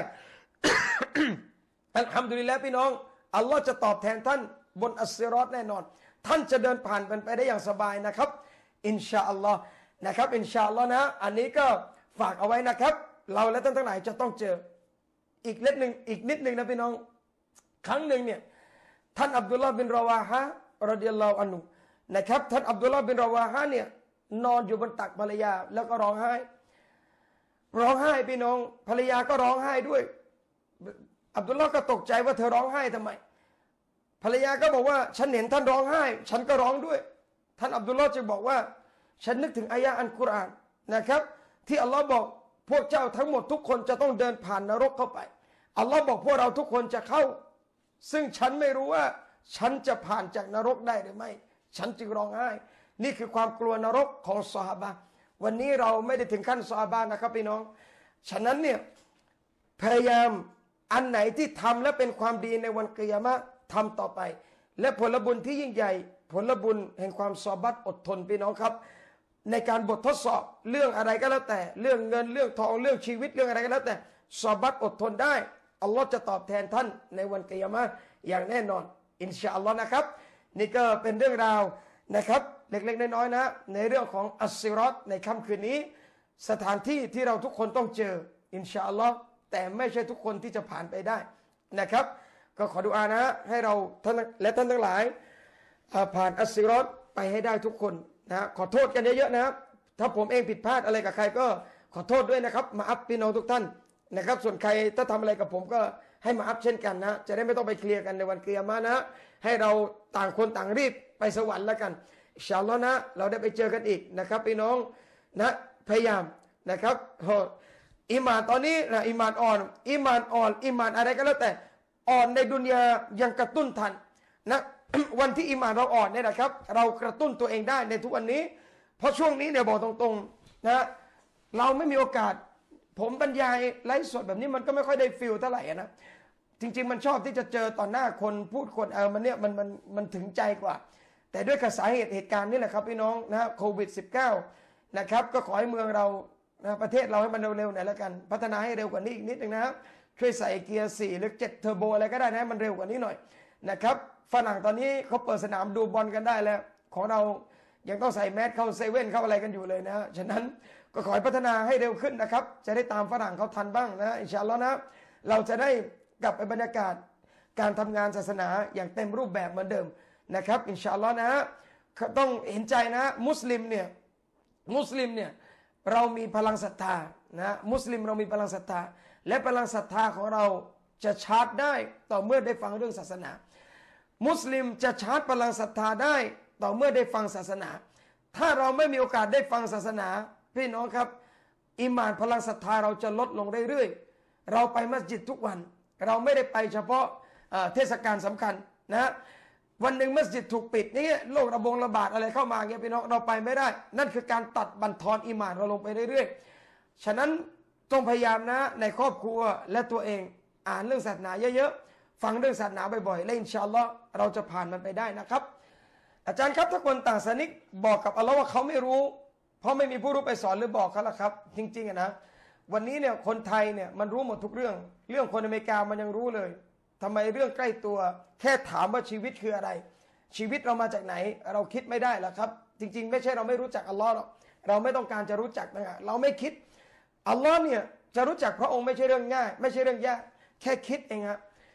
อัลฮัมดุลิลละห์พี่น้องอัลลอฮ์จะตอบแทนท่านบนอัสซิรอตแน่นอนท่านจะเดินผ่านมันไปได้อย่างสบายนะครับอินชาอัลลอฮ์นะครับอินชาอัลลอฮ์นะอันนี้ก็ฝากเอาไว้นะครับเราและท่านทั้งหลายจะต้องเจออีกเล็กหนึ่งอีกนิดหนึ่งนะพี่น้องครั้งหนึ่งเนี่ยท่านอับดุลลาห์บินรอวาฮะรอฎิยัลลอฮุอันฮุนะครับท่านอับดุลลาห์บินรอวาฮะเนี่ยนอนอยู่บนตักภรรยาแล้วก็ร้องไห้ร้องไห้พี่น้องภรรยาก็ร้องไห้ด้วยอับดุลลาห์ก็ตกใจว่าเธอร้องไห้ทำไมภรรยาก็บอกว่าฉันเห็นท่านร้องไห้ฉันก็ร้องด้วยท่านอับดุลลาห์จึงบอกว่าฉันนึกถึงอายะห์อัลกุรอานนะครับที่อัลลอฮ์บอกพวกเจ้าทั้งหมดทุกคนจะต้องเดินผ่านนรกเข้าไปอัลลอฮ์บอกพวกเราทุกคนจะเข้าซึ่งฉันไม่รู้ว่าฉันจะผ่านจากนรกได้หรือไม่ฉันจึงร้องไห้นี่คือความกลัวนรกของซอฮาบะห์วันนี้เราไม่ได้ถึงขั้นซอฮาบะห์นะครับพี่น้องฉะนั้นเนี่ยพยายามอันไหนที่ทำและเป็นความดีในวันกิยามะห์ทำต่อไปและผลบุญที่ยิ่งใหญ่ผลบุญแห่งความซอบัตอดทนพี่น้องครับในการบททดสอบเรื่องอะไรก็แล้วแต่เรื่องเงินเรื่องทองเรื่องชีวิตเรื่องอะไรก็แล้วแต่ซอบัตอดทนได้อัลลอฮ์จะตอบแทนท่านในวันกิยามะห์อย่างแน่นอนอินชาอัลลอฮ์นะครับนี่ก็เป็นเรื่องราวนะครับเล็กๆน้อยๆนะในเรื่องของอัสซิรอตในค่ำคืนนี้สถานที่ที่เราทุกคนต้องเจออินชาอัลลอฮ์แต่ไม่ใช่ทุกคนที่จะผ่านไปได้นะครับก็ขอดุอานะให้เราท่านและท่านทั้งหลายผ่านอัสซิรอตไปให้ได้ทุกคนนะขอโทษกันเยอะๆนะครับถ้าผมเองผิดพลาดอะไรกับใครก็ขอโทษด้วยนะครับมาอัพพี่น้องทุกท่านนะครับส่วนใครถ้าทำอะไรกับผมก็ให้มาอัพเช่นกันนะจะได้ไม่ต้องไปเคลียร์กันในวันกิยามะห์นะให้เราต่างคนต่างรีบไปสวรรค์แล้วกันอินชาอัลลอฮ์นะเราได้ไปเจอกันอีกนะครับพี่น้องนะพยายามนะครับอิมานตอนนี้นะอิมานอ่อนอิมานอ่อนอิมานอะไรก็แล้วแต่อ่อนในดุนยายังกระตุ้นทันนะ วันที่อิมานเราอ่อนเนี่ยนะครับเรากระตุ้นตัวเองได้ในทุกวันนี้เพราะช่วงนี้เนี่ยบอกตรงๆนะเราไม่มีโอกาสผมบรรยายไลฟ์สดแบบนี้มันก็ไม่ค่อยได้ฟิลเท่าไหร่นะจริงๆมันชอบที่จะเจอต่อหน้าคนพูดคนเออมันเนี่ยมันมันมันถึงใจกว่าแต่ด้วยสาเหตุเหตุการณ์นี่แหละครับพี่น้องนะโควิด สิบเก้า นะครับก็ขอให้เมืองเรานะประเทศเราให้มันเร็วๆหน่อยแล้วกันพัฒนาให้เร็วกว่านี้อีกนิดนึงนะครับช่วยใส่เกียร์สี่หรือเจ็ดเทอร์โบอะไรก็ได้นะมันเร็วกว่านี้หน่อยนะครับฝรั่งตอนนี้เขาเปิดสนามดูบอลกันได้แล้วของเรายังต้องใส่แมสเข้าเซเว่นเข้าอะไรกันอยู่เลยนะฉะนั้นก็ขอให้พัฒนาให้เร็วขึ้นนะครับจะได้ตามฝรั่งเขาทันบ้างนะอินชาอัลลอฮ์นะเราจะได้กลับไปบรรยากาศการทำงานศาสนาอย่างเต็มรูปแบบเหมือนเดิมนะครับอินชาอัลลอฮ์นะต้องเห็นใจนะมุสลิมเนี่ยมุสลิมเนี่ยเรามีพลังศรัทธานะมุสลิมเรามีพลังศรัทธาและพลังศรัทธาของเราจะชาร์จได้ต่อเมื่อได้ฟังเรื่องศาสนามุสลิมจะชาร์จพลังศรัทธาได้ต่อเมื่อได้ฟังศาสนาถ้าเราไม่มีโอกาสได้ฟังศาสนาพี่น้องครับอิมานพลังศรัทธาเราจะลดลงเรื่อยๆเราไปมัสยิดทุกวันเราไม่ได้ไปเฉพาะเทศกาลสำคัญนะวันหนึ่งมัสยิดถูกปิดนี่โรคระบงระบาดอะไรเข้ามาเงี้ยพี่น้องเราไปไม่ได้นั่นคือการตัดบั่นทอนอิมานเราลงไปเรื่อยๆฉะนั้นต้องพยายามนะในครอบครัวและตัวเองอ่านเรื่องศาสนาเยอะๆฟังเรื่องศาสนาบ่อยๆและอินชาอัลลอฮ์เราจะผ่านมันไปได้นะครับอาจารย์ครับถ้าคนต่างศาสนิกบอกกับอัลลอฮ์ว่าเขาไม่รู้เพราะไม่มีผู้รู้ไปสอนหรือบอกเขาละครับจริงๆนะวันนี้เนี่ยคนไทยเนี่ยมันรู้หมดทุกเรื่องเรื่องคนอเมริกามันยังรู้เลยทำไมเรื่องใกล้ตัวแค่ถามว่าชีวิตคืออะไรชีวิตเรามาจากไหนเราคิดไม่ได้หรอกครับจริงๆไม่ใช่เราไม่รู้จักอัลลอฮ์หรอกเราไม่ต้องการจะรู้จักนะเราไม่คิดอัลลอฮ์เนี่ยจะรู้จักพระองค์ไม่ใช่เรื่องง่ายไม่ใช่เรื่องยากแค่คิดเองครับ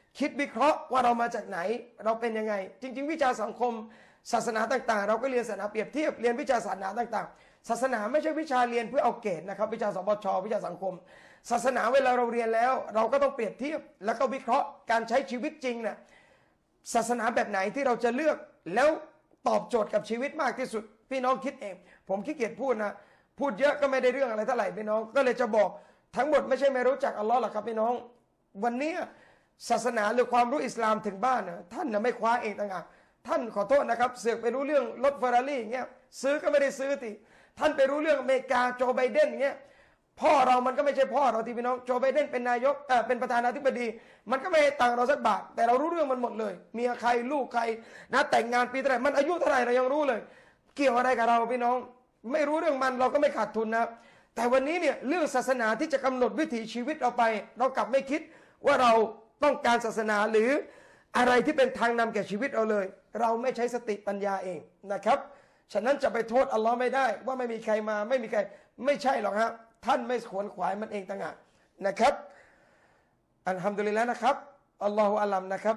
คิดวิเคราะห์ว่าเรามาจากไหนเราเป็นยังไงจริงๆวิชาสังคมศาสนาต่างๆเราก็เรียนศาสนาเปรียบเทียบเรียนวิชาศาสนาต่างๆศาสนาไม่ใช่วิชาเรียนเพื่อเอาเกรดนะครับวิชาสปชวิชาสังคมศาสนาเวลาเราเรียนแล้วเราก็ต้องเปรียบเทียบแล้วก็วิเคราะห์การใช้ชีวิตจริงนะศาสนาแบบไหนที่เราจะเลือกแล้วตอบโจทย์กับชีวิตมากที่สุดพี่น้องคิดเองผมขี้เกียจพูดนะพูดเยอะก็ไม่ได้เรื่องอะไรเท่าไหร่พี่น้องก็เลยจะบอกทั้งหมดไม่ใช่ไม่รู้จักอัลลอฮ์หรอกครับพี่น้องวันนี้ศาสนาหรือความรู้อิสลามถึงบ้านนะท่านนะไม่คว้าเองต่างหากท่านขอโทษนะครับเสือกไปรู้เรื่องรถเฟอร์รารี่อย่างเงี้ยซื้อก็ไม่ได้ซื้อทีท่านไปรู้เรื่องอเมริกาโจไบเดนอย่างเงี้ยพ่อเรามันก็ไม่ใช่พ่อเราที่พี่น้องโจไบเดนเป็นนายกเออเป็นประธานาธิบดีมันก็ไม่ให้ตังค์เราสักบาทแต่เรารู้เรื่องมันหมดเลยเมียใครลูกใครนะแต่งงานปีเท่าไหร่มันอายุเท่าไหร่เรายังรู้เลยเกี่ยวอะไรกับเราพี่น้องไม่รู้เรื่องมันเราก็ไม่ขาดทุนนะแต่วันนี้เนี่ยเรื่องศาสนาที่จะกำหนดวิถีชีวิตเราไปเรากลับไม่คิดว่าเราต้องการศาสนาหรืออะไรที่เป็นทางนำแก่ชีวิตเราเลยเราไม่ใช้สติปัญญาเองนะครับฉะนั้นจะไปโทษอัลลอฮ์ไม่ได้ว่าไม่มีใครมาไม่มีใครไม่ใช่หรอกครับท่านไม่ขวนขวายมันเองต่างหากนะครับอัลฮัมดุลิลละห์นะครับอัลลอฮฺอัลลัมนะครับ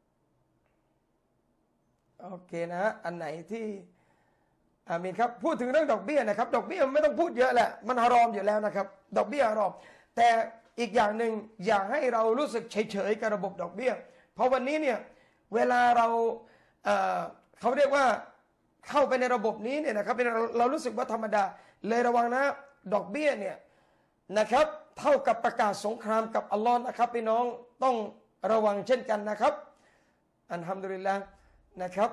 โอเคนะฮะอันไหนที่อามีนครับพูดถึงเรื่องดอกเบี้ยนะครับดอกเบี้ยไม่ต้องพูดเยอะแหละมันฮารอมอยู่แล้วนะครับดอกเบี้ยฮารอมแต่อีกอย่างหนึ่งอย่าให้เรารู้สึกเฉยๆกับระบบดอกเบี้ยเพราะวันนี้เนี่ยเวลาเราเอ่อเขาเรียกว่าเข้าไปในระบบนี้เนี่ยนะครับเราเรารู้สึกว่าธรรมดาเลยระวังนะดอกเบี้ยเนี่ยนะครับเท่ากับประกาศสงครามกับอัลลอฮ์นะครับพี่น้องต้องระวังเช่นกันนะครับอัลฮัมดุลิลละห์นะครับ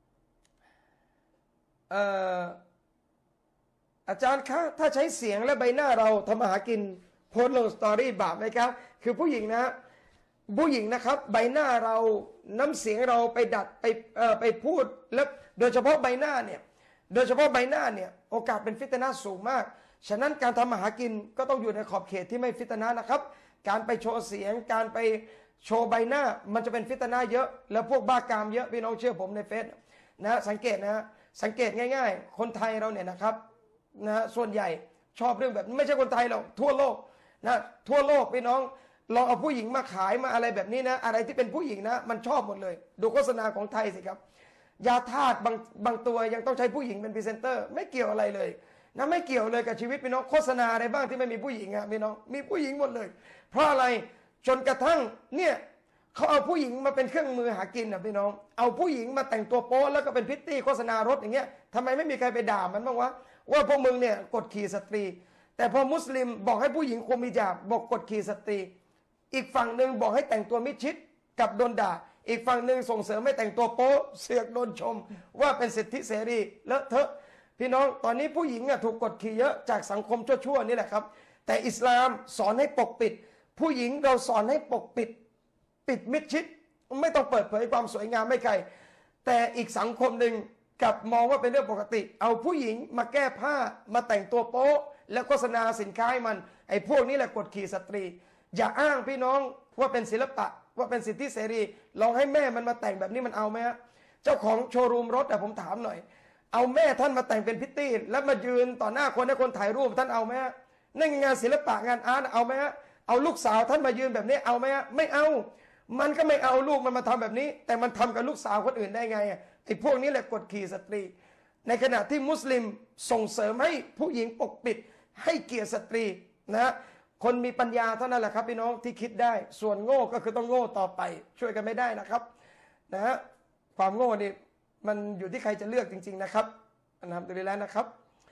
เอ่ออาจารย์คะถ้าใช้เสียงและใบหน้าเราทำมาหากินโพสต์ลงสตอรี่บาปไหมครับคือผู้หญิงนะผู้หญิงนะครับใบหน้าเราน้ำเสียงเราไปดัดไปเอ่อไปพูดแล้วโดยเฉพาะใบหน้าเนี่ยโดยเฉพาะใบหน้าเนี่ยโอกาสเป็นฟิตนะห์สูงมากฉะนั้นการทำมาหากินก็ต้องอยู่ในขอบเขตที่ไม่ฟิตนะห์นะครับการไปโชว์เสียงการไปโชว์ใบหน้ามันจะเป็นฟิตนะห์เยอะแล้วพวกบ้ากามเยอะพี่น้องเชื่อผมในเฟซนะสังเกตนะสังเกตง่ายๆคนไทยเราเนี่ยนะครับนะส่วนใหญ่ชอบเรื่องแบบไม่ใช่คนไทยหรอกทั่วโลกนะทั่วโลกพี่น้องลองเอาผู้หญิงมาขายมาอะไรแบบนี้นะอะไรที่เป็นผู้หญิงนะมันชอบหมดเลยดูโฆษณาของไทยสิครับยาธาตุบางบางตัวยังต้องใช้ผู้หญิงเป็นพรีเซนเตอร์ไม่เกี่ยวอะไรเลยนะไม่เกี่ยวเลยกับชีวิตพี่น้องโฆษณาอะไรบ้างที่ไม่มีผู้หญิงอะพี่น้องมีผู้หญิงหมดเลยเพราะอะไรจนกระทั่งเนี่ยเขาเอาผู้หญิงมาเป็นเครื่องมือหากินนะพี่น้องเอาผู้หญิงมาแต่งตัวโป๊แล้วก็เป็นพิตตี้โฆษณารถอย่างเงี้ยทำไมไม่มีใครไปด่ามันบ้างวะว่าพวกมึงเนี่ยกดขี่สตรีแต่พอมุสลิมบอกให้ผู้หญิงคุมฮิญาบบอกกดขี่สตรีอีกฝั่งหนึ่งบอกให้แต่งตัวมิดชิดกับโดนด่าอีกฝั่งหนึ่งส่งเสริมให้แต่งตัวโป๊เสือกโดนชมว่าเป็นสิทธิเสรีเลอะเทอะพี่น้องตอนนี้ผู้หญิงอ่ะถูกกดขี่เยอะจากสังคมชั่วๆนี่แหละครับแต่อิสลามสอนให้ปกปิดผู้หญิงเราสอนให้ปกปิดปิดมิดชิดไม่ต้องเปิดเผยความสวยงามไม่ใครแต่อีกสังคมหนึ่งกลับมองว่าเป็นเรื่องปกติเอาผู้หญิงมาแก้ผ้ามาแต่งตัวโป๊แล้วโฆษณาสินค้าให้มันไอ้พวกนี้แหละกดขี่สตรีอย่าอ้างพี่น้องว่าเป็นศิลปะว่าเป็นสิทธิเสรีลองให้แม่มันมาแต่งแบบนี้มันเอาไหมฮะเจ้าของโชว์รูมรถแต่ผมถามหน่อยเอาแม่ท่านมาแต่งเป็นพิตตี้แล้วมายืนต่อหน้าคนให้คนถ่ายรูปท่านเอาไหมฮะนั่นงานศิลปะงานอาร์ตเอาไหมฮะเอาลูกสาวท่านมายืนแบบนี้เอาไหมฮะไม่เอามันก็ไม่เอาลูกมันมาทำแบบนี้แต่มันทำกับลูกสาวคนอื่นได้ไงไอ้พวกนี้แหละกดขี่สตรีในขณะที่มุสลิมส่งเสริมให้ผู้หญิงปกปิดให้เกียรติสตรีนะคนมีปัญญาเท่านั้นแหละครับพี่น้องที่คิดได้ส่วนโง่ก็คือต้องโง่ต่อไปช่วยกันไม่ได้นะครับนะฮะความโง่นี่มันอยู่ที่ใครจะเลือกจริงๆนะครับอันทำตัวนี้แล้วนะครับ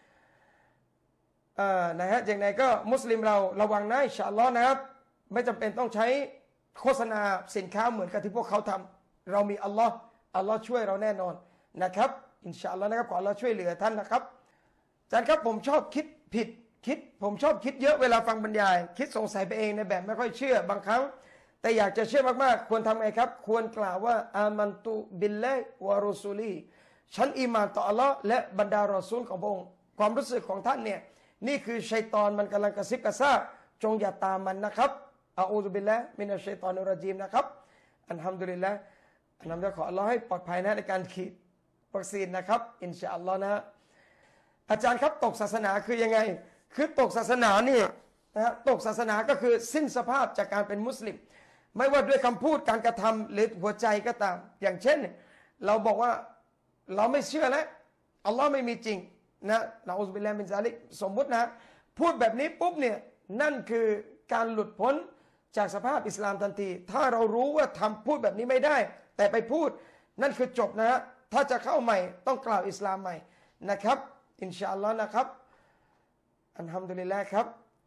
อ่านะฮะอย่างไรก็มุสลิมเราระวังนะอินชาอัลลอฮ์นะครับไม่จำเป็นต้องใช้โฆษณาสินค้าเหมือนกับที่พวกเขาทำเรามีอัลลอฮ์อัลลอฮ์ช่วยเราแน่นอนนะครับอินชาอัลลอฮ์นะครับขออัลลอฮ์ช่วยเหลือท่านนะครับอาจารย์ครับผมชอบคิดผิดคิดผมชอบคิดเยอะเวลาฟังบรรยายคิดสงสัยไปเองในแบบไม่ค่อยเชื่อบางครั้งแต่อยากจะเชื่อมากๆควรทำไงครับควรกล่าวว่าอามันตุบิลลาฮิวะรอซูลีฉันอีหม่านต่ออัลลอฮ์และบรรดารอซูลของพระองค์ความรู้สึกของท่านเนี่ยนี่คือชัยฏอนมันกำลังกระซิบกระซาบจงอย่าตามมันนะครับอาอูซุบิลลาฮิมินัชชัยฏอนิรเราะญีมนะครับอัลฮัมดุลิลละห์อัลฮัมดุลิลละห์ขออัลลอฮ์ให้ปลอดภัยนะในการฉีดวัคซีนนะครับอินชาอัลลอฮ์นะอาจารย์ครับตกศาสนาคือยังไงคือตกศาสนาเนี่ยนะฮะตกศาสนาก็คือสิ้นสภาพจากการเป็นมุสลิมไม่ว่าด้วยคำพูดการกระทำหรือหัวใจก็ตามอย่างเช่นเราบอกว่าเราไม่เชื่อแล้วอัลลอฮ์ไม่มีจริงนะนะอุซบิลลาฮิมินซาลิกสมมุตินะพูดแบบนี้ปุ๊บเนี่ยนั่นคือการหลุดพ้นจากสภาพอิสลามทันทีถ้าเรารู้ว่าทำพูดแบบนี้ไม่ได้แต่ไปพูดนั่นคือจบนะฮะถ้าจะเข้าใหม่ต้องกล่าวอิสลามใหม่นะครับอินชาอัลลอฮ์นะครับอัลฮัมดุลิลละห์ครับ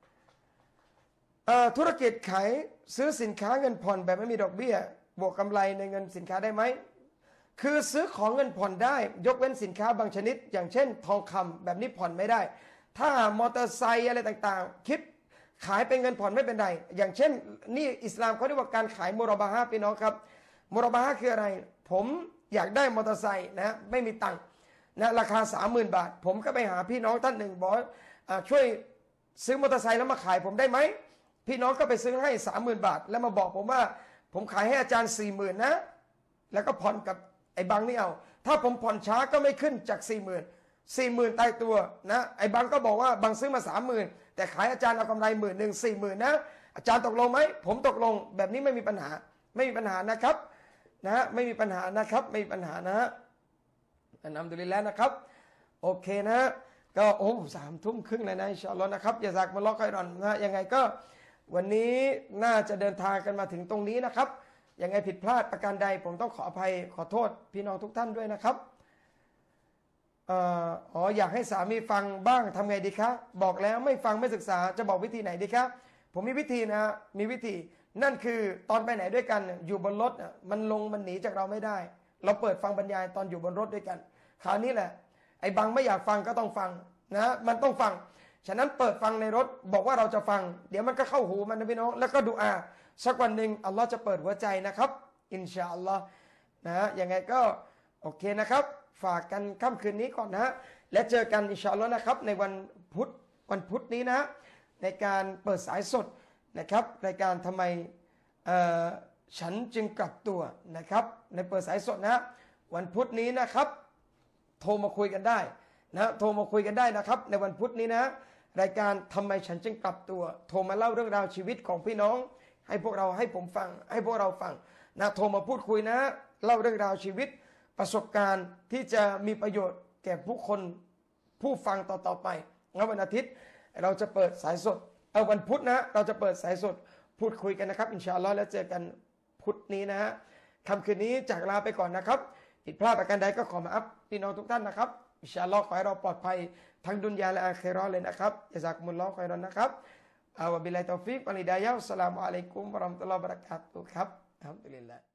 ธุรกิจขายซื้อสินค้าเงินผ่อนแบบไม่มีดอกเบี้ยบวกกำไรในเงินสินค้าได้ไหมคือซื้อของเงินผ่อนได้ยกเว้นสินค้าบางชนิดอย่างเช่นทองคำแบบนี้ผ่อนไม่ได้ถ้ามอเตอร์ไซค์อะไรต่างๆคิดขายเป็นเงินผ่อนไม่เป็นไรอย่างเช่นนี่อิสลามเขาเรียกว่าการขายมุรบาฮะพี่น้องครับมุรบาฮะคืออะไรผมอยากได้มอเตอร์ไซค์นะไม่มีตังค์นะราคา สามหมื่น บาทผมก็ไปหาพี่น้องท่านหนึ่งบอกช่วยซื้อมอเตอร์ไซค์แล้วมาขายผมได้ไหมพี่น้องก็ไปซื้อให้ สามหมื่น บาทแล้วมาบอกผมว่าผมขายให้อาจารย์ สี่หมื่น นะแล้วก็ผ่อนกับไอ้บังนี่เอาถ้าผมผ่อนช้าก็ไม่ขึ้นจาก สี่หมื่น สี่หมื่นตายตัวนะไอ้บังก็บอกว่าบังซื้อมา สามหมื่น แต่ขายอาจารย์เอากำไรหมื่นหนึ่ง สี่หมื่น นะอาจารย์ตกลงไหมผมตกลงแบบนี้ไม่มีปัญหาไม่มีปัญหานะครับนะไม่มีปัญหานะครับไม่มีปัญหานะอันอัลฮัมดุลิลละห์นะครับโอเคนะก็โอ้สามทุ่มครึ่งเลยนะอินชาอัลลอฮ์นะครับอย่าซักมาล็อกไครอนนะยังไงก็วันนี้น่าจะเดินทางกันมาถึงตรงนี้นะครับยังไงผิดพลาดประการใดผมต้องขออภัยขอโทษพี่น้องทุกท่านด้วยนะครับอ๋ออยากให้สามีฟังบ้างทำไงดีคะบอกแล้วไม่ฟังไม่ศึกษาจะบอกวิธีไหนดีคะผมมีวิธีนะมีวิธีนั่นคือตอนไปไหนด้วยกันอยู่บนรถมันลงมันหนีจากเราไม่ได้เราเปิดฟังบรรยายตอนอยู่บนรถด้วยกันคราวนี้แหละไอ้บังไม่อยากฟังก็ต้องฟังนะมันต้องฟังฉะนั้นเปิดฟังในรถบอกว่าเราจะฟังเดี๋ยวมันก็เข้าหูมันนะพี่น้องแล้วก็ดุอาสักวันหนึ่งอัลลอฮ์จะเปิดหัวใจนะครับอินชาอัลลอฮ์นะยังไงก็โอเคนะครับฝากกันค่ำคืนนี้ก่อนนะและเจอกันอินชาอัลลอฮ์นะครับในวันพุธวันพุธนี้นะในการเปิดสายสดนะครับในการทำไมฉันจึงกลับตัวนะครับในเปิดสายสดนะวันพุธนี้นะครับโทรมาคุยกันได้นะโทรมาคุยกันได้นะครับในวันพุธนี้นะรายการทำไมฉันจึงกลับตัวโทรมาเล่าเรื่องราวชีวิตของพี่น้องให้พวกเราให้ผมฟังให้พวกเราฟังนะโทรมาพูดคุยนะเล่าเรื่องราวชีวิตประสบการณ์ที่จะมีประโยชน์แก่ผู้คนผู้ฟังต่อๆไปแล้ววันอาทิตย์เราจะเปิดสายสดเอาวันพุธนะเราจะเปิดสายสดพูดคุยกันนะครับอินชาอัลลอฮ์แล้วเจอกันพุธนี้นะฮะค่ำคืนนี้จากลาไปก่อนนะครับผิดพลาดประการใดก็ขอมาอัพพี่น้องทุกท่านนะครับอินชาอัลลอฮ์ขอให้เราปลอดภัยทั้งดุนยาและอาคิเราะห์เลยนะครับยะซากุมุลลอฮุค็อยรอนนะครับอาวะบิลลาฮิตอฟิกวัลฮิดายะฮ์อัสสลามุอะลัยกุมวะเราะห์มะตุลลอฮิวะบะเราะกาตุฮ์ครับอัลฮัมดุลิลลาห์